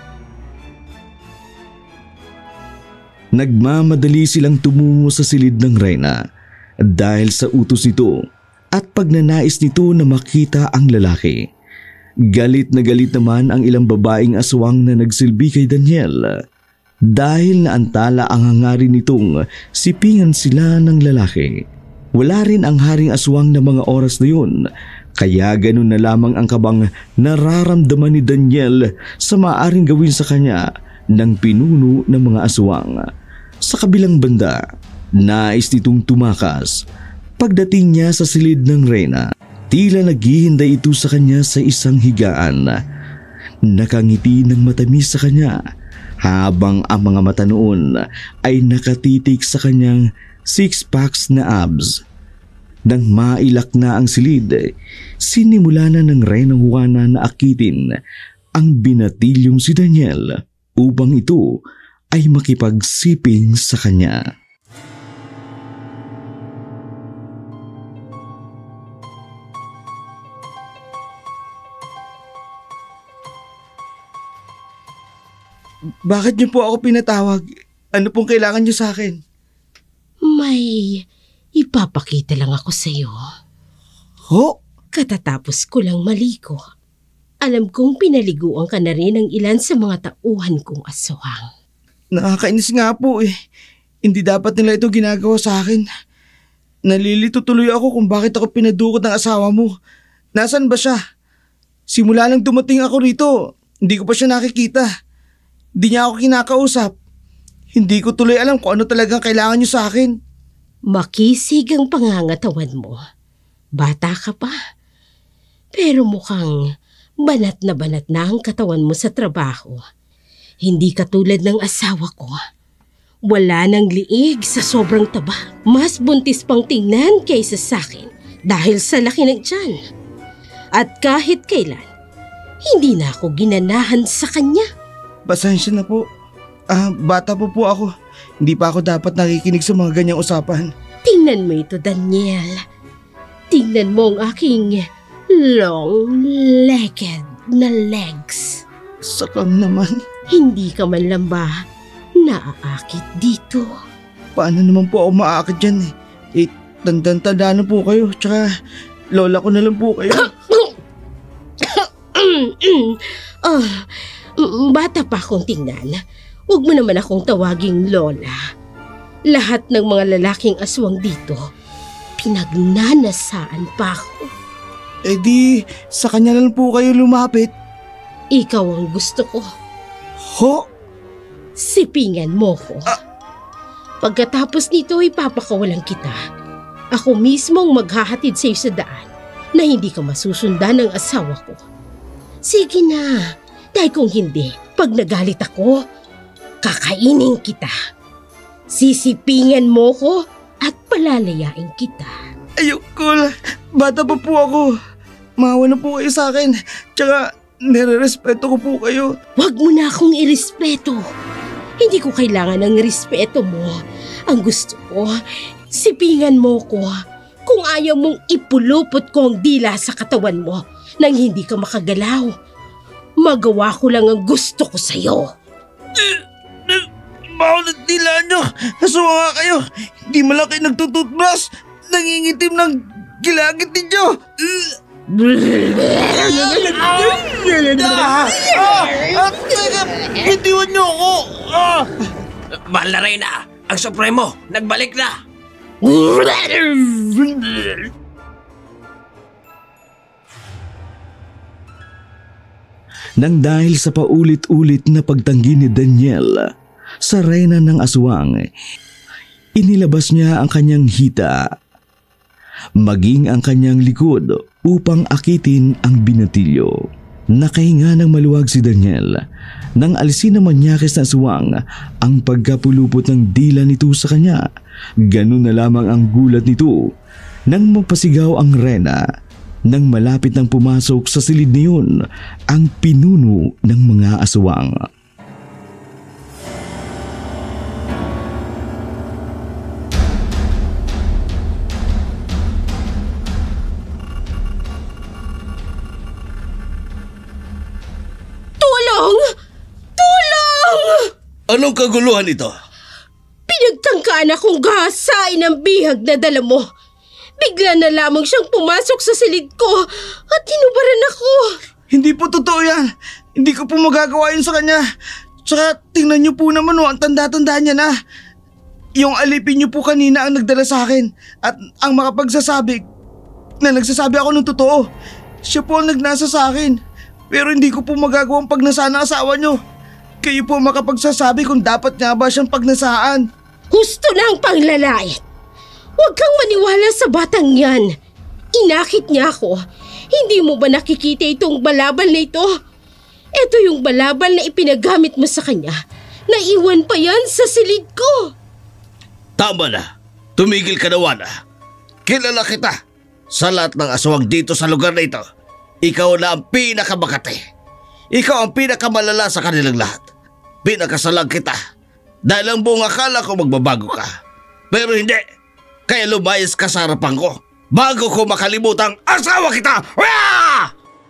A: Nagmamadali silang tumungo sa silid ng reyna dahil sa utos nito at pagnanais nito na makita ang lalaki. Galit na galit naman ang ilang babaeng aswang na nagsilbi kay Daniel dahil naantala ang hangarin nitong sipingan sila ng lalaki. Wala rin ang haring aswang na mga oras na yun, kaya ganun na lamang ang kabang nararamdaman ni Daniel sa maaaring gawin sa kanya ng pinuno ng mga aswang. Sa kabilang banda, nais nitong tumakas. Pagdating niya sa silid ng reyna, tila naghihintay ito sa kanya sa isang higaan. Nakangiti ng matamis sa kanya habang ang mga mata noon ay nakatitik sa kanyang six-packs na abs. Nang mailak na ang silid, sinimula na ng Reynang Juana na akitin ang binatilyong si Daniel upang ito ay makipagsiping sa kanya.
B: Bakit niyo po ako pinatawag? Ano pong kailangan niyo sa akin?
C: May ipapakita lang ako sa iyo.
B: Ho?
C: Katatapos ko lang maligo. Alam kong pinaliguan ka na rin ng ilan sa mga tauhan kong aswang.
B: Nakakainis nga po eh. Hindi dapat nila ito ginagawa sa akin. Nalilito tuloy ako kung bakit ako pinadukot ng asawa mo. Nasaan ba siya? Simula nang dumating ako rito, hindi ko pa siya nakikita. Hindi niya ako kinakausap. Hindi ko tuloy alam kung ano talagang kailangan niyo sa akin.
C: Makisig ang pangangatawan mo. Bata ka pa. Pero mukhang banat na ang katawan mo sa trabaho. Hindi katulad ng asawa ko. Wala nang liig sa sobrang taba. Mas buntis pang tingnan kaysa sa akin dahil sa laki ng tiyan. At kahit kailan, Hindi na ako ginanahan sa kanya.
B: Pasensya na po. Bata po ako. Hindi pa ako dapat nakikinig sa mga ganyang usapan.
C: Tingnan mo ito, Daniel. Tingnan mo ang aking long-legged na legs.
B: Sakam naman.
C: Hindi ka man lang ba naaakit dito?
B: Paano naman po ako maaakit dyan eh? Tanda na po kayo. Tsaka lola ko na lang po kayo.
C: Bata pa akong tingnan. Huwag mo naman akong tawaging lola. Lahat ng mga lalaking aswang dito, pinagnanasaan pa ako.
B: Eh di, sa kanya lang po kayo lumapit.
C: Ikaw ang gusto ko.
B: Ho?
C: Sipingan mo ko. Pagkatapos nito, ipapakawalan kita. Ako mismo ang maghahatid sa iyo sa daan na hindi ka masusundan ng asawa ko. Sige na, dahil kung hindi, pag nagalit ako, kakainin kita. Sisipingan mo ko at palalayain kita.
B: Ayoko. Bata pa po ako. Maawa na po kayo sa akin. Tsaka, nire-respeto ko po kayo.
C: Huwag mo na akong irespeto. Hindi ko kailangan ng respeto mo. Ang gusto ko, sipingan mo ko. Kung ayaw mong ipulupot ko ang dila sa katawan mo nang hindi ka makagalaw, magawa ko lang ang gusto ko sa'yo.
B: Bawal at dila nyo. Aswa nga kayo. Hindi malaki nagtututbrush. Nangingitim ng gilagit ninyo. Bitiwan nyo ako.
D: Mahal na Reyna, ang Supremo, nagbalik na.
A: Nang dahil sa paulit-ulit na pagtanggi ni Daniel sa reyna ng aswang, inilabas niya ang kanyang hita, maging ang kanyang likod upang akitin ang binatilyo. Nakahinga ng maluwag si Daniel nang alisin ng manyakis na aswang ang pagkapulupot ng dila nito sa kanya. Ganun na lamang ang gulat nito nang mapasigaw ang reyna nang malapit nang pumasok sa silid niyon ang pinuno ng mga aswang.
C: Tulong! Tulong!
F: Anong kaguluhan ito?
C: Pinagtangkaan akong gahasain ang bihag na dala mo. Bigla na lamang siyang pumasok sa silid ko at hinubaran ako.
B: Hindi po totoo yan. Hindi ko po magagawa yun sa kanya. Tsaka tingnan niyo po naman ang tanda-tanda niya na. Yung alipin niyo po kanina ang nagdala sa akin. At ang makapagsasabi na nagsasabi ako ng totoo. Siya po ang nagnasa sa akin. Pero hindi ko po magagawang pagnasaan ang asawa niyo. Kayo po makapagsasabi kung dapat nga ba siyang pagnasaan.
C: Gusto ng panglalait. Huwag kang maniwala sa batang yan. Inakit niya ako. Hindi mo ba nakikita itong balabal na ito? Ito yung balabal na ipinagamit mo sa kanya. Naiwan pa yan sa silid ko.
F: Tama na. Tumigil ka na, Juana. Kilala kita. Sa lahat ng aswang dito sa lugar na ito, ikaw na ang pinakamakati. Ikaw ang pinakamalala sa kanilang lahat. Pinakasalang kita. Dahil ang buong akala ko magbabago ka. Pero hindi. Kaya lumayas ka sa harapan ko bago ko makalimutang asawa kita! Ah!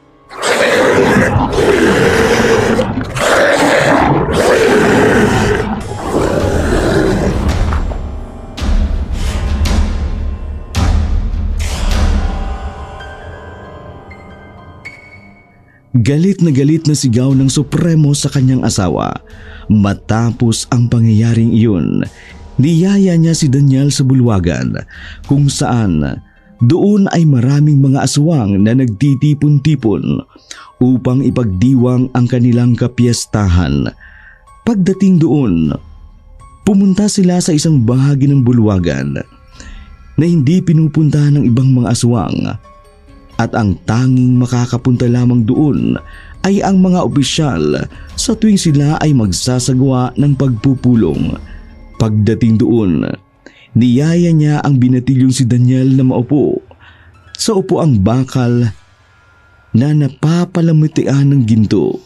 A: Galit na sigaw ng Supremo sa kanyang asawa. Matapos ang pangyayaring iyon, niyaya niya si Daniel sa bulwagan kung saan doon ay maraming mga aswang na nagtitipon-tipon upang ipagdiwang ang kanilang kapiestahan. Pagdating doon, pumunta sila sa isang bahagi ng bulwagan na hindi pinupuntahan ng ibang mga aswang at ang tanging makakapunta lamang doon ay ang mga opisyal sa tuwing sila ay magsasagawa ng pagpupulong. Pagdating doon, niyaya niya ang binatilyong si Daniel na maupo sa upuang bakal na napapalamutian ng ginto.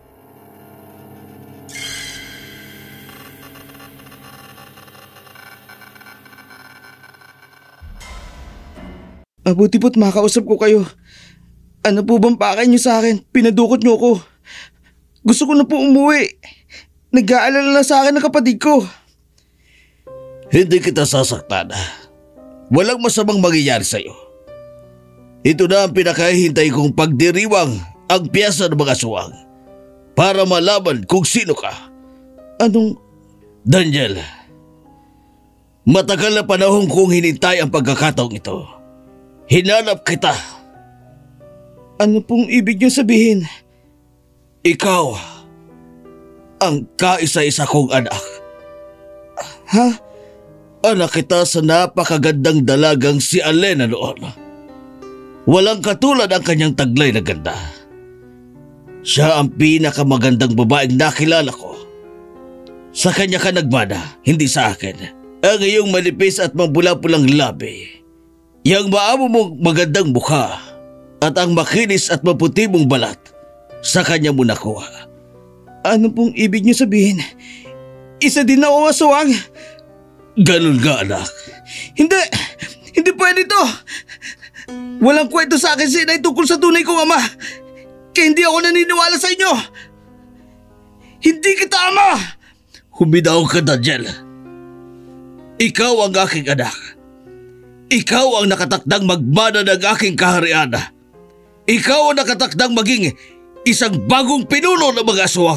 B: Mabuti po't makausap ko kayo. Ano po bang pakay niyo sa akin? Pinadukot niyo ko. Gusto ko na po umuwi. Nag-aalala na sa akin ng kapatid ko.
F: Hindi kita sasaktan. Walang masamang mangyayari sa'yo. Ito na ang pinakahihintay kong pagdiriwang ang piyesa ng mga aswang para malaman kung sino ka.
B: Anong...
F: Daniel, matagal na panahon kong hinintay ang pagkakataong ito. Hinanap kita.
B: Ano pong ibig niyo sabihin?
F: Ikaw ang kaisa-isa kong anak.
B: Ha?
F: Anak kita sa napakagandang dalagang si Alena noon. Walang katulad ang kanyang taglay na ganda. Siya ang pinakamagandang babaeng nakilala ko. Sa kanya ka nagmana, hindi sa akin. Ang iyong manipis at mabula-pulang labi. Yang maamo mong magandang mukha at ang makinis at maputi mong balat, sa kanya mo nakuha.
B: Ano pong ibig niyo sabihin? Isa din ako aswang?
F: Ganun ka, anak.
B: Hindi! Hindi pwede to! Walang kwento sa akin si Inay tungkol sa tunay kong ama. Kaya hindi ako naniniwala sa inyo. Hindi kita ama!
F: Humidaw ka, Daniel. Ikaw ang aking anak. Ikaw ang nakatakdang magmana ng aking kaharian. Ikaw ang nakatakdang maging isang bagong pinuno ng mga aswang.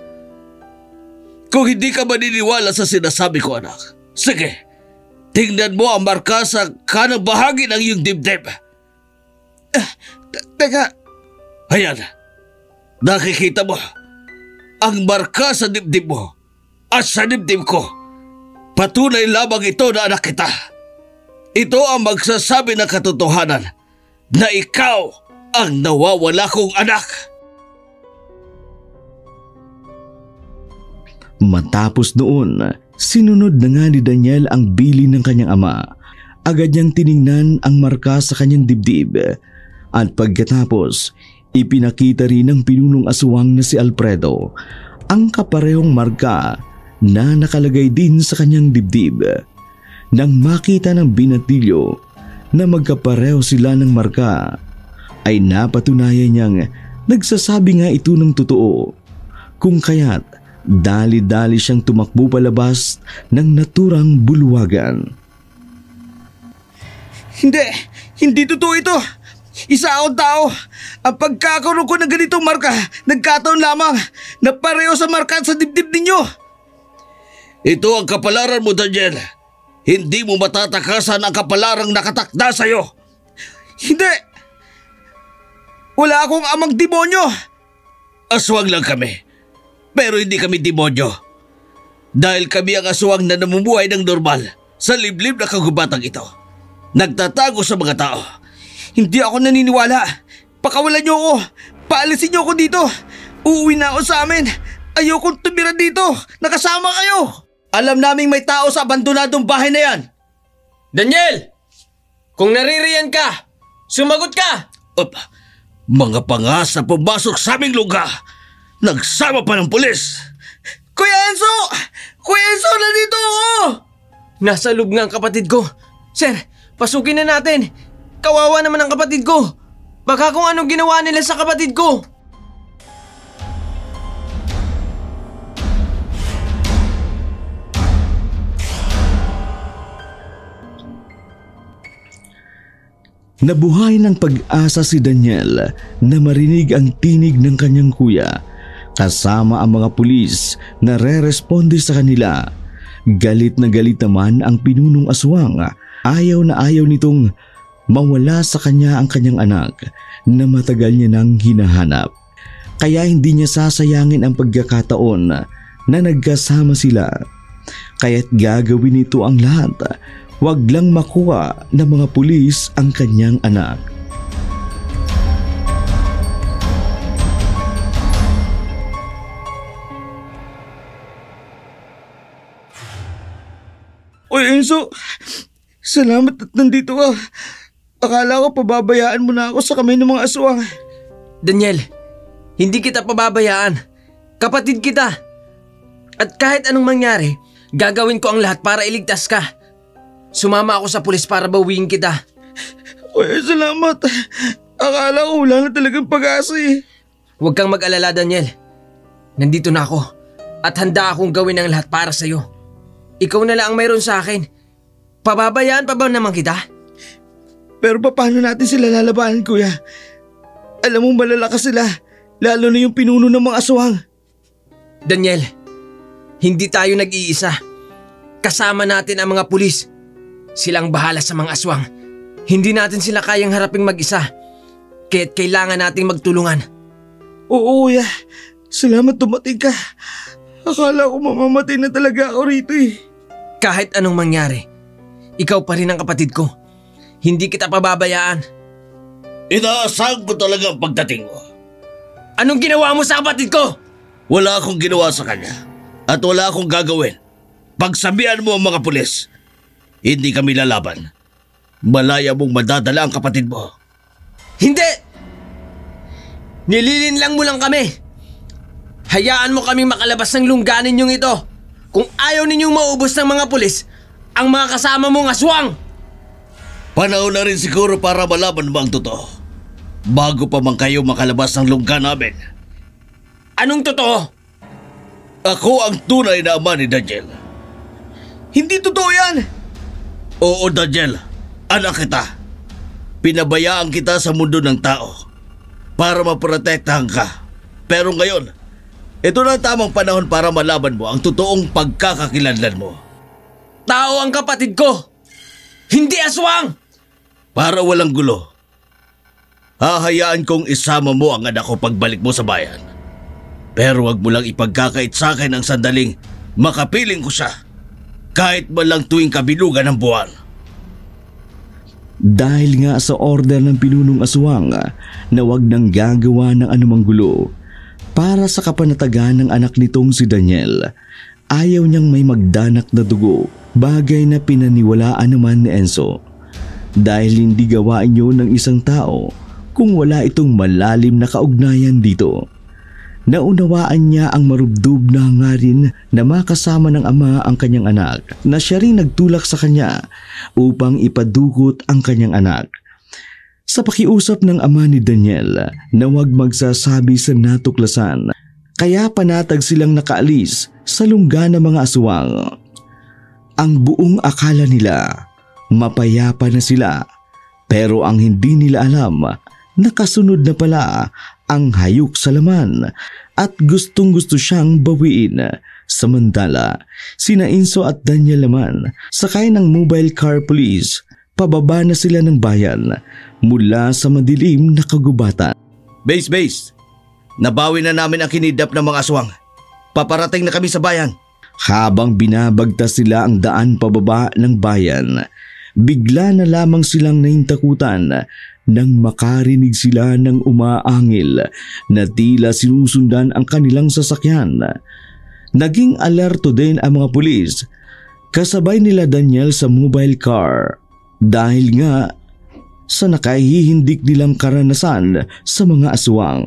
F: Kung hindi ka maniniwala sa sinasabi ko, anak, sige, tingnan mo ang marka sa kanang bahagi ng iyong dibdib.
B: Teka,
F: Ayan, nakikita mo ang marka sa dibdib mo at sa dibdib ko. Patunay lamang ito na anak kita. Ito ang magsasabi ng katotohanan na ikaw ang nawawala kong anak.
A: Matapos noon, sinunod na nga ni Daniel ang bili ng kanyang ama. Agad niyang tiningnan ang marka sa kanyang dibdib. At pagkatapos, ipinakita rin ng pinunong aswang na si Alfredo ang kaparehong marka na nakalagay din sa kanyang dibdib. Nang makita ng binatilyo na magkapareho sila ng marka, ay napatunayan niyang nagsasabi nga ito ng totoo. Kung kaya't dali-dali siyang tumakbo palabas ng naturang bulwagan.
B: Hindi totoo ito. Isa akong tao. Ang pagkakaroon ko ng ganitong marka, nagkataon lamang na pareho sa marka sa dibdib ninyo.
F: Ito ang kapalaran mo, Daniel. Hindi mo matatakasan ang kapalarang nakatakda sa'yo.
B: Hindi! Wala akong amang demonyo!
F: Aswang lang kami, pero hindi kami demonyo. Dahil kami ang aswang na namumuhay ng normal sa liblib na kagubatang ito. Nagtatago sa mga tao.
B: Hindi ako naniniwala. Pakawalan niyo ako. Paalisin niyo ako dito. Uuwi na ako sa amin. Ayokong tumira dito. Nakasama kayo. Alam naming may tao sa abandonadong bahay na yan.
E: Daniel! Kung naririyan ka, sumagot ka!
F: Mga pangasa pumasok sa aming lugar. Nagsama pa ng pulis.
B: Kuya Enzo! Kuya Enzo, nandito ako!
E: Nasa loob nga ang kapatid ko. Sir, pasukin na natin. Kawawa naman ang kapatid ko. Baka kung anong ginawa nila sa kapatid ko.
A: Nabuhay ng pag-asa si Daniel na marinig ang tinig ng kanyang kuya kasama ang mga pulis na re-responde sa kanila. Galit na galit naman ang pinunong aswang. Ayaw na ayaw nitong mawala sa kanya ang kanyang anak na matagal niya nang hinahanap. Kaya hindi niya sasayangin ang pagkakataon na nagkasama sila. Kaya't gagawin nito ang lahat. Huwag lang makuha ng mga pulis ang kanyang anak.
B: Oy Enzo, salamat at nandito ka. Akala ko pababayaan mo na ako sa kamay ng mga aswang.
E: Daniel, hindi kita pababayaan. Kapatid kita. At kahit anong mangyari, gagawin ko ang lahat para iligtas ka. Sumama ako sa pulis para bawiin kita.
B: Kuya, salamat. Akala ko wala na talagang pag-asa eh.
E: Huwag kang mag-alala, Daniel. Nandito na ako at handa akong gawin ang lahat para sa'yo. Ikaw na lang ang mayroon sa akin. Pababayaan pa ba naman kita?
B: Pero paano natin sila lalabanan, kuya? Alam mo malalakas sila, lalo na yung pinuno ng mga aswang.
E: Daniel, hindi tayo nag-iisa. Kasama natin ang mga pulis. Silang bahala sa mga aswang. Hindi natin sila kayang haraping mag-isa. Kaya't kailangan nating magtulungan.
B: Oo, kuya. Salamat dumating ka. Akala ko mamamatay na talaga ako rito eh.
E: Kahit anong mangyari, ikaw pa rin ang kapatid ko. Hindi kita pababayaan.
F: Inaasahan ko talaga ang pagdating mo.
E: Anong ginawa mo sa kapatid ko?
F: Wala akong ginawa sa kanya at wala akong gagawin. Pagsabihan mo ang mga pulis, hindi kami lalaban. Malaya mong madadala ang kapatid mo.
E: Hindi! Nililinlang mo lang kami. Hayaan mo kaming makalabas ng lungganin ninyong ito. Kung ayaw ninyong maubos ng mga pulis, ang mga kasama mong aswang.
F: Panahon na rin siguro para malaman mo ang totoo. Bago pa man kayo makalabas ng lungga namin.
E: Anong totoo?
F: Ako ang tunay na ama ni Daniel.
B: Hindi totoo yan!
F: Oo, Daniel. Anak kita. Pinabayaan kita sa mundo ng tao para maprotektahan ka. Pero ngayon, ito na ang tamang panahon para malaban mo ang totoong pagkakakilanlan mo.
E: Tao ang kapatid ko. Hindi aswang!
F: Para walang gulo, hahayaan kong isama mo ang anak ko pagbalik mo sa bayan. Pero wag mo lang ipagkakait sa akin ang sandaling makapiling ko siya. Kahit man lang tuwing kabilugan ng buwan.
A: Dahil nga sa order ng pinunong aswang na wag nang gagawa ng anumang gulo para sa kapanatagan ng anak nitong si Daniel, ayaw niyang may magdanak na dugo, bagay na pinaniwalaan naman ni Enzo. Dahil hindi gawain yun ng isang tao kung wala itong malalim na kaugnayan dito. Naunawaan niya ang marubdob na hangarin na makasama ng ama ang kanyang anak na siya rin nagtulak sa kanya upang ipadukot ang kanyang anak. Sa pakiusap ng ama ni Daniel na huwag magsasabi sa natuklasan, kaya panatag silang nakaalis sa lungga ng mga aswang. Ang buong akala nila, mapayapa na sila, pero ang hindi nila alam, nakasunod na pala ang hayok sa laman at gustong-gusto siyang bawiin. Samantala, sina Enzo at Daniel naman sakay ng mobile car police, pababa na sila ng bayan mula sa madilim na kagubatan.
F: Base, nabawi na namin ang kinidnap ng mga aswang. Paparating na kami sa bayan.
A: Habang binabagtas sila ang daan pababa ng bayan, bigla na lamang silang nahintakutan nang makarinig sila ng umaangil na tila sinusundan ang kanilang sasakyan. Naging alerto din ang mga pulis, kasabay nila Daniel sa mobile car dahil nga sa nakahihindik nilang karanasan sa mga aswang.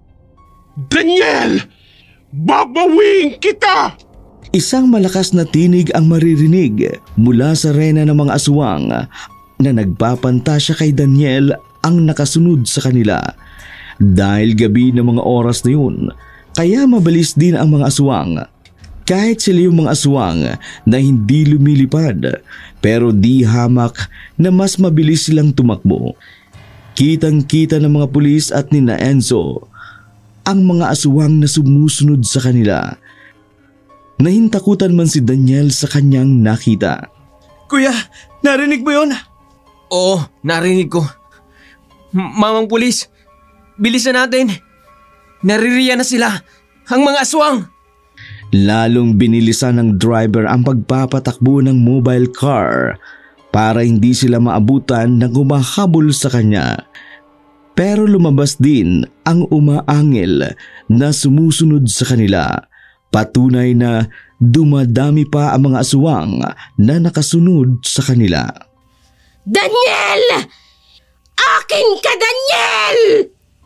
G: Daniel! Babawiin kita!
A: Isang malakas na tinig ang maririnig mula sa rena ng mga aswang na nagpapantasya kay Daniel ang nakasunod sa kanila. Dahil gabi ng mga oras na yun, kaya mabilis din ang mga aswang. Kahit sila yung mga aswang na hindi lumilipad, pero di hamak na mas mabilis silang tumakbo. Kitang-kita ng mga pulis at nina Enzo ang mga aswang na sumusunod sa kanila. Nahintakutan man si Daniel sa kanyang nakita.
B: Kuya, narinig mo yun?
E: Oo, narinig ko. Mamang pulis, bilisan natin. Naririyan na sila, ang mga aswang.
A: Lalong binilisan ng driver ang pagpapatakbo ng mobile car para hindi sila maabutan ng humahabol sa kanya. Pero lumabas din ang umaangil na sumusunod sa kanila. Patunay na dumadami pa ang mga aswang na nakasunod sa kanila.
C: Daniel! Akin ka, Daniel!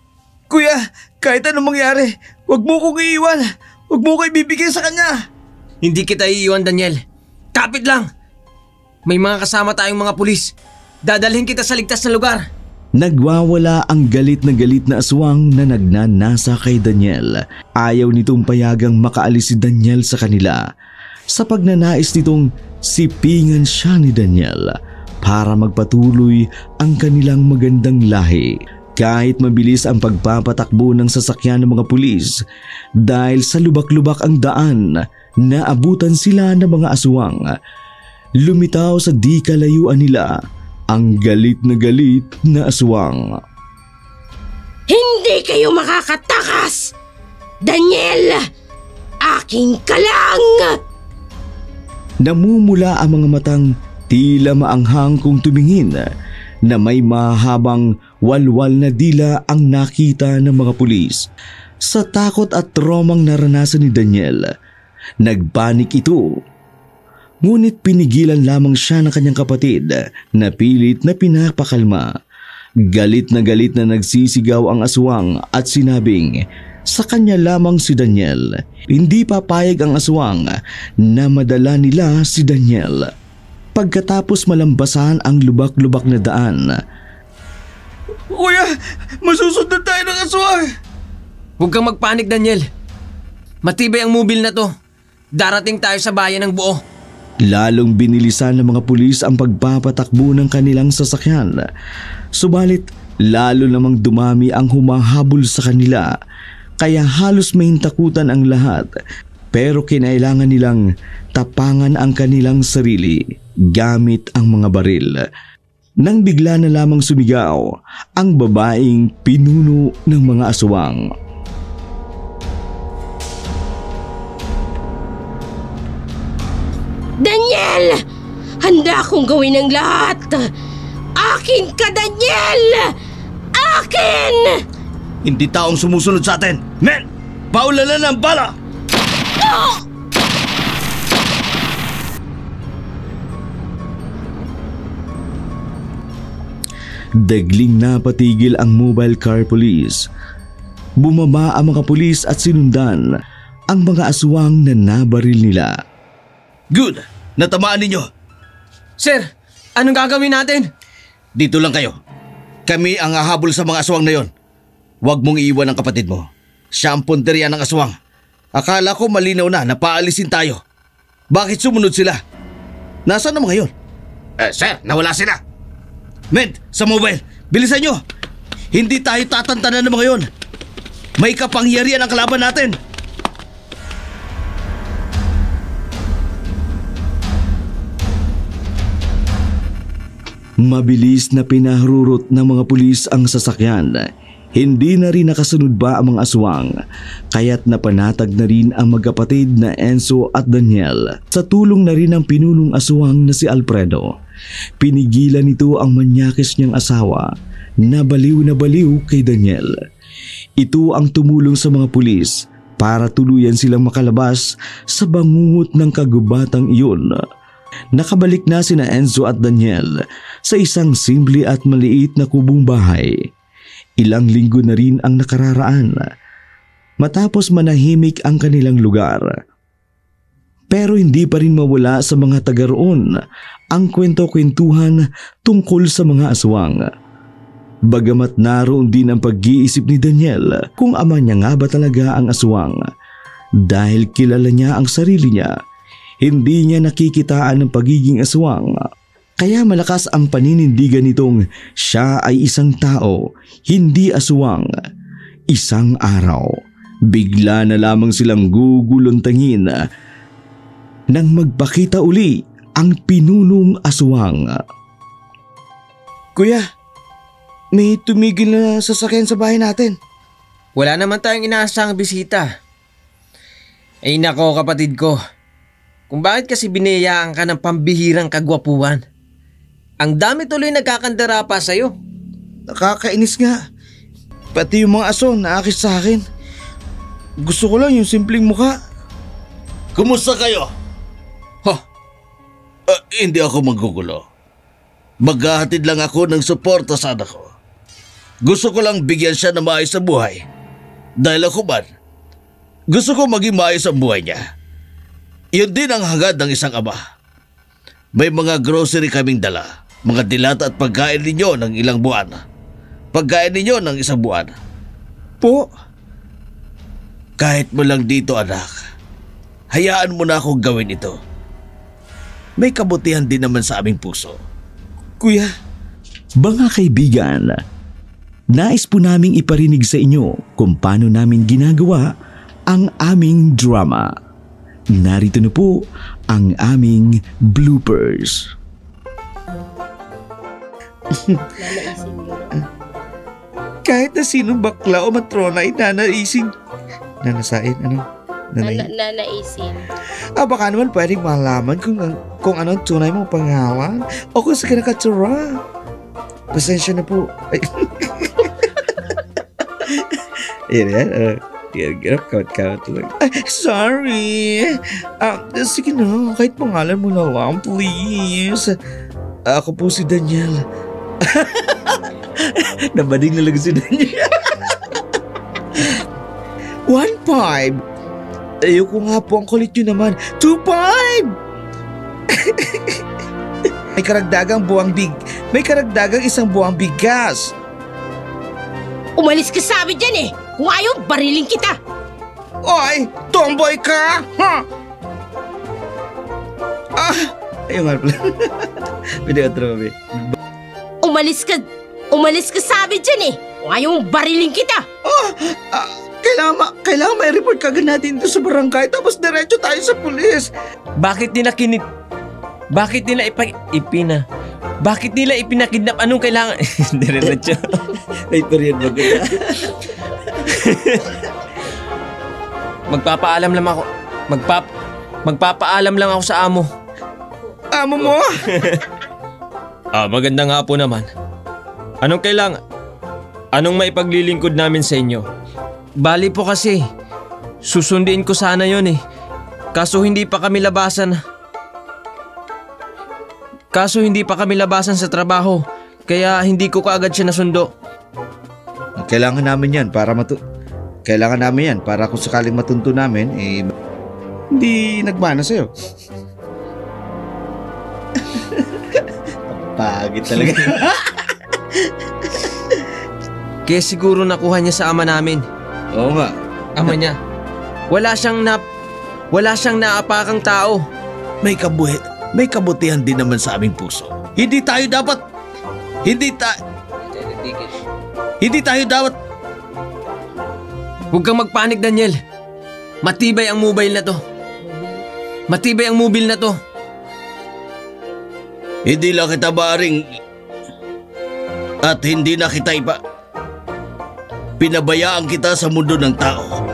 B: Kuya, kahit anong mangyari, huwag mo kong iiwan. Huwag mo ko ibibigay sa kanya.
E: Hindi kita iiwan, Daniel. Kapit lang! May mga kasama tayong mga pulis. Dadalhin kita sa ligtas na lugar.
A: Nagwawala ang galit na aswang na nagnanasa kay Daniel. Ayaw nitong payagang makaalis si Daniel sa kanila. Sa pagnanais nitong sipingan siya ni Daniel para magpatuloy ang kanilang magandang lahi. Kahit mabilis ang pagpapatakbo ng sasakyan ng mga pulis, dahil sa lubak-lubak ang daan, naabutan sila ng mga aswang. Lumitaw sa di kalayuan nila ang galit na aswang.
C: Hindi kayo makakatakas! Daniel! Aking ka lang!
A: Namumula ang mga matang tila maanghang kung tumingin na may mahabang walwal na dila ang nakita ng mga pulis. Sa takot at traumang naranasan ni Daniel, nagpanik ito. Ngunit pinigilan lamang siya ng kanyang kapatid na pilit na pinapakalma. Galit na nagsisigaw ang aswang at sinabing sa kanya lamang si Daniel. Hindi papayag ang aswang na madala nila si Daniel. Pagkatapos malambasan ang lubak-lubak na daan.
B: Kuya, masusundan tayo ng aswang.
E: Huwag kang magpanik, Daniel. Matibay ang mobile na to. Darating tayo sa bayan ng buo.
A: Lalong binilisan ng mga pulis ang pagpapatakbo ng kanilang sasakyan. Subalit, lalo namang dumami ang humahabol sa kanila. Kaya halos mahintakutan ang lahat. Pero kinailangan nilang tapangan ang kanilang sarili gamit ang mga baril. Nang bigla na lamang sumigaw ang babaeng pinuno ng mga aswang.
C: Daniel! Handa akong gawin ang lahat! Akin ka, Daniel! Akin!
F: Hindi taong sumusunod sa atin. Men! Paulalan ng bala!
A: Dagling napatigil ang mobile car police. Bumaba ang mga pulis at sinundan ang mga aswang na nabaril nila.
F: Good! Natamaan ninyo.
E: Sir, anong gagawin natin?
F: Dito lang kayo. Kami ang hahabol sa mga aswang na yon. Huwag mong iiwan ang kapatid mo. Siya ang punteriya ng aswang. Akala ko malinaw na paalisin tayo. Bakit sumunod sila? Nasaan naman ngayon? Sir, nawala sila. Med, sa mobile, bilisan nyo. Hindi tayo tatantanan ng mga yon. May kapangyarihan ang kalaban natin.
A: Mabilis na pinahrurot ng mga pulis ang sasakyan. Hindi na rin nakasunod ba ang mga aswang, kaya't napanatag na rin ang magkapatid na Enzo at Daniel sa tulong na rin ng pinunong aswang na si Alfredo. Pinigilan nito ang manyakis niyang asawa na baliw kay Daniel. Ito ang tumulong sa mga pulis para tuluyan silang makalabas sa bangungot ng kagubatang iyon. Nakabalik na sina Enzo at Daniel sa isang simple at maliit na kubong bahay. Ilang linggo na rin ang nakararaan matapos manahimik ang kanilang lugar. Pero hindi pa rin mawala sa mga taga roon ang kwento-kwentuhan tungkol sa mga aswang. Bagamat naroon din ang pag-iisip ni Daniel kung ama niya nga ba talaga ang aswang. Dahil kilala niya ang sarili niya, hindi niya nakikitaan ng pagiging aswang. Kaya malakas ang paninindigan nitong siya ay isang tao, hindi aswang. Isang araw, bigla na lamang silang guguluntangin nang magpakita uli ang pinunong aswang.
B: Kuya, may tumigil na sasakyan sa bahay natin.
E: Wala naman tayong inaasahang bisita. Ay nako, kapatid ko. Kung bakit kasi binayaan ka ng pambihirang kagwapuan? Ang dami tuloy nagkakandara pa sa'yo.
B: Nakakainis nga. Pati yung mga aso naakit sa akin. Gusto ko lang yung simpleng mukha.
F: Kumusta kayo? Hindi ako maggugulo. Maghahatid lang ako ng suporta sa anak ko. Gusto ko lang bigyan siya ng maayos na buhay. Dahil ako man, gusto ko maging maayos ang buhay niya. Yun din ang hangad ng isang ama. May mga grocery kaming dala, mga dilata at pagkain ninyo ng ilang buwan. Pagkain ninyo ng isang buwan.
B: Po,
F: Kahit mo lang dito anak, hayaan mo na akong gawin ito. May kabutihan din naman sa aming puso.
B: kuya,
A: Mga kaibigan, nais po naming iparinig sa inyo kung paano namin ginagawa ang aming drama. Narito na po ang aming bloopers.
B: kahit na sinong bakla o matrona ay nanaisin. Nanasain, ano?
C: Nanaisin.
B: Baka naman pwedeng malaman kung ano ang tunay mong pangalan o kung sa kinakatsura. Pasensya na po. Ay. Yan. Kawat-kawat lang. Ay, sorry. Sige na, kahit pangalan mo na lang, please. Ako po si Daniel. Nabading na lang si Daniel. 1-5. Ayoko nga po, ang kulit nyo naman. 2-5. May karagdagang isang buwang bigas.
C: Umalis ka sa amin dyan eh! Kung ayaw, bariling kita!
B: Oy, tomboy ka! Ha? Ayun nga pala. Pwede ka trababi.
C: Umalis ka sa amin dyan eh! Kung ayaw, bariling kita!
B: Kailangan may report kagad natin dito sa barangay tapos diretso tayo sa pulis.
E: Bakit nila Bakit nila ipinakidnap? Anong kailangan? Diretso.
B: Ay, period maganda.
E: Magpapaalam lang ako sa amo.
B: Amo mo?
E: Maganda nga po naman. Anong kailangan? Anong maipaglilingkod namin sa inyo? Bali po kasi, susundin ko sana yon eh. Kaso hindi pa kami labasan sa trabaho, kaya hindi ko kaagad siya nasundo.
B: Kailangan namin yan para kung sakaling matunto namin, hindi nagmana sa'yo. Pagit talaga.
E: Kaya siguro nakuha niya sa ama namin.
B: Oo nga.
E: Ama niya. Wala siyang naapakang tao.
F: May kabutihan din naman sa aming puso. Hindi tayo dapat
E: Huwag kang magpanik, Daniel. Matibay ang mobile na to.
F: Hindi lang kita maaring at hindi na kita pinabayaan kita sa mundo ng tao.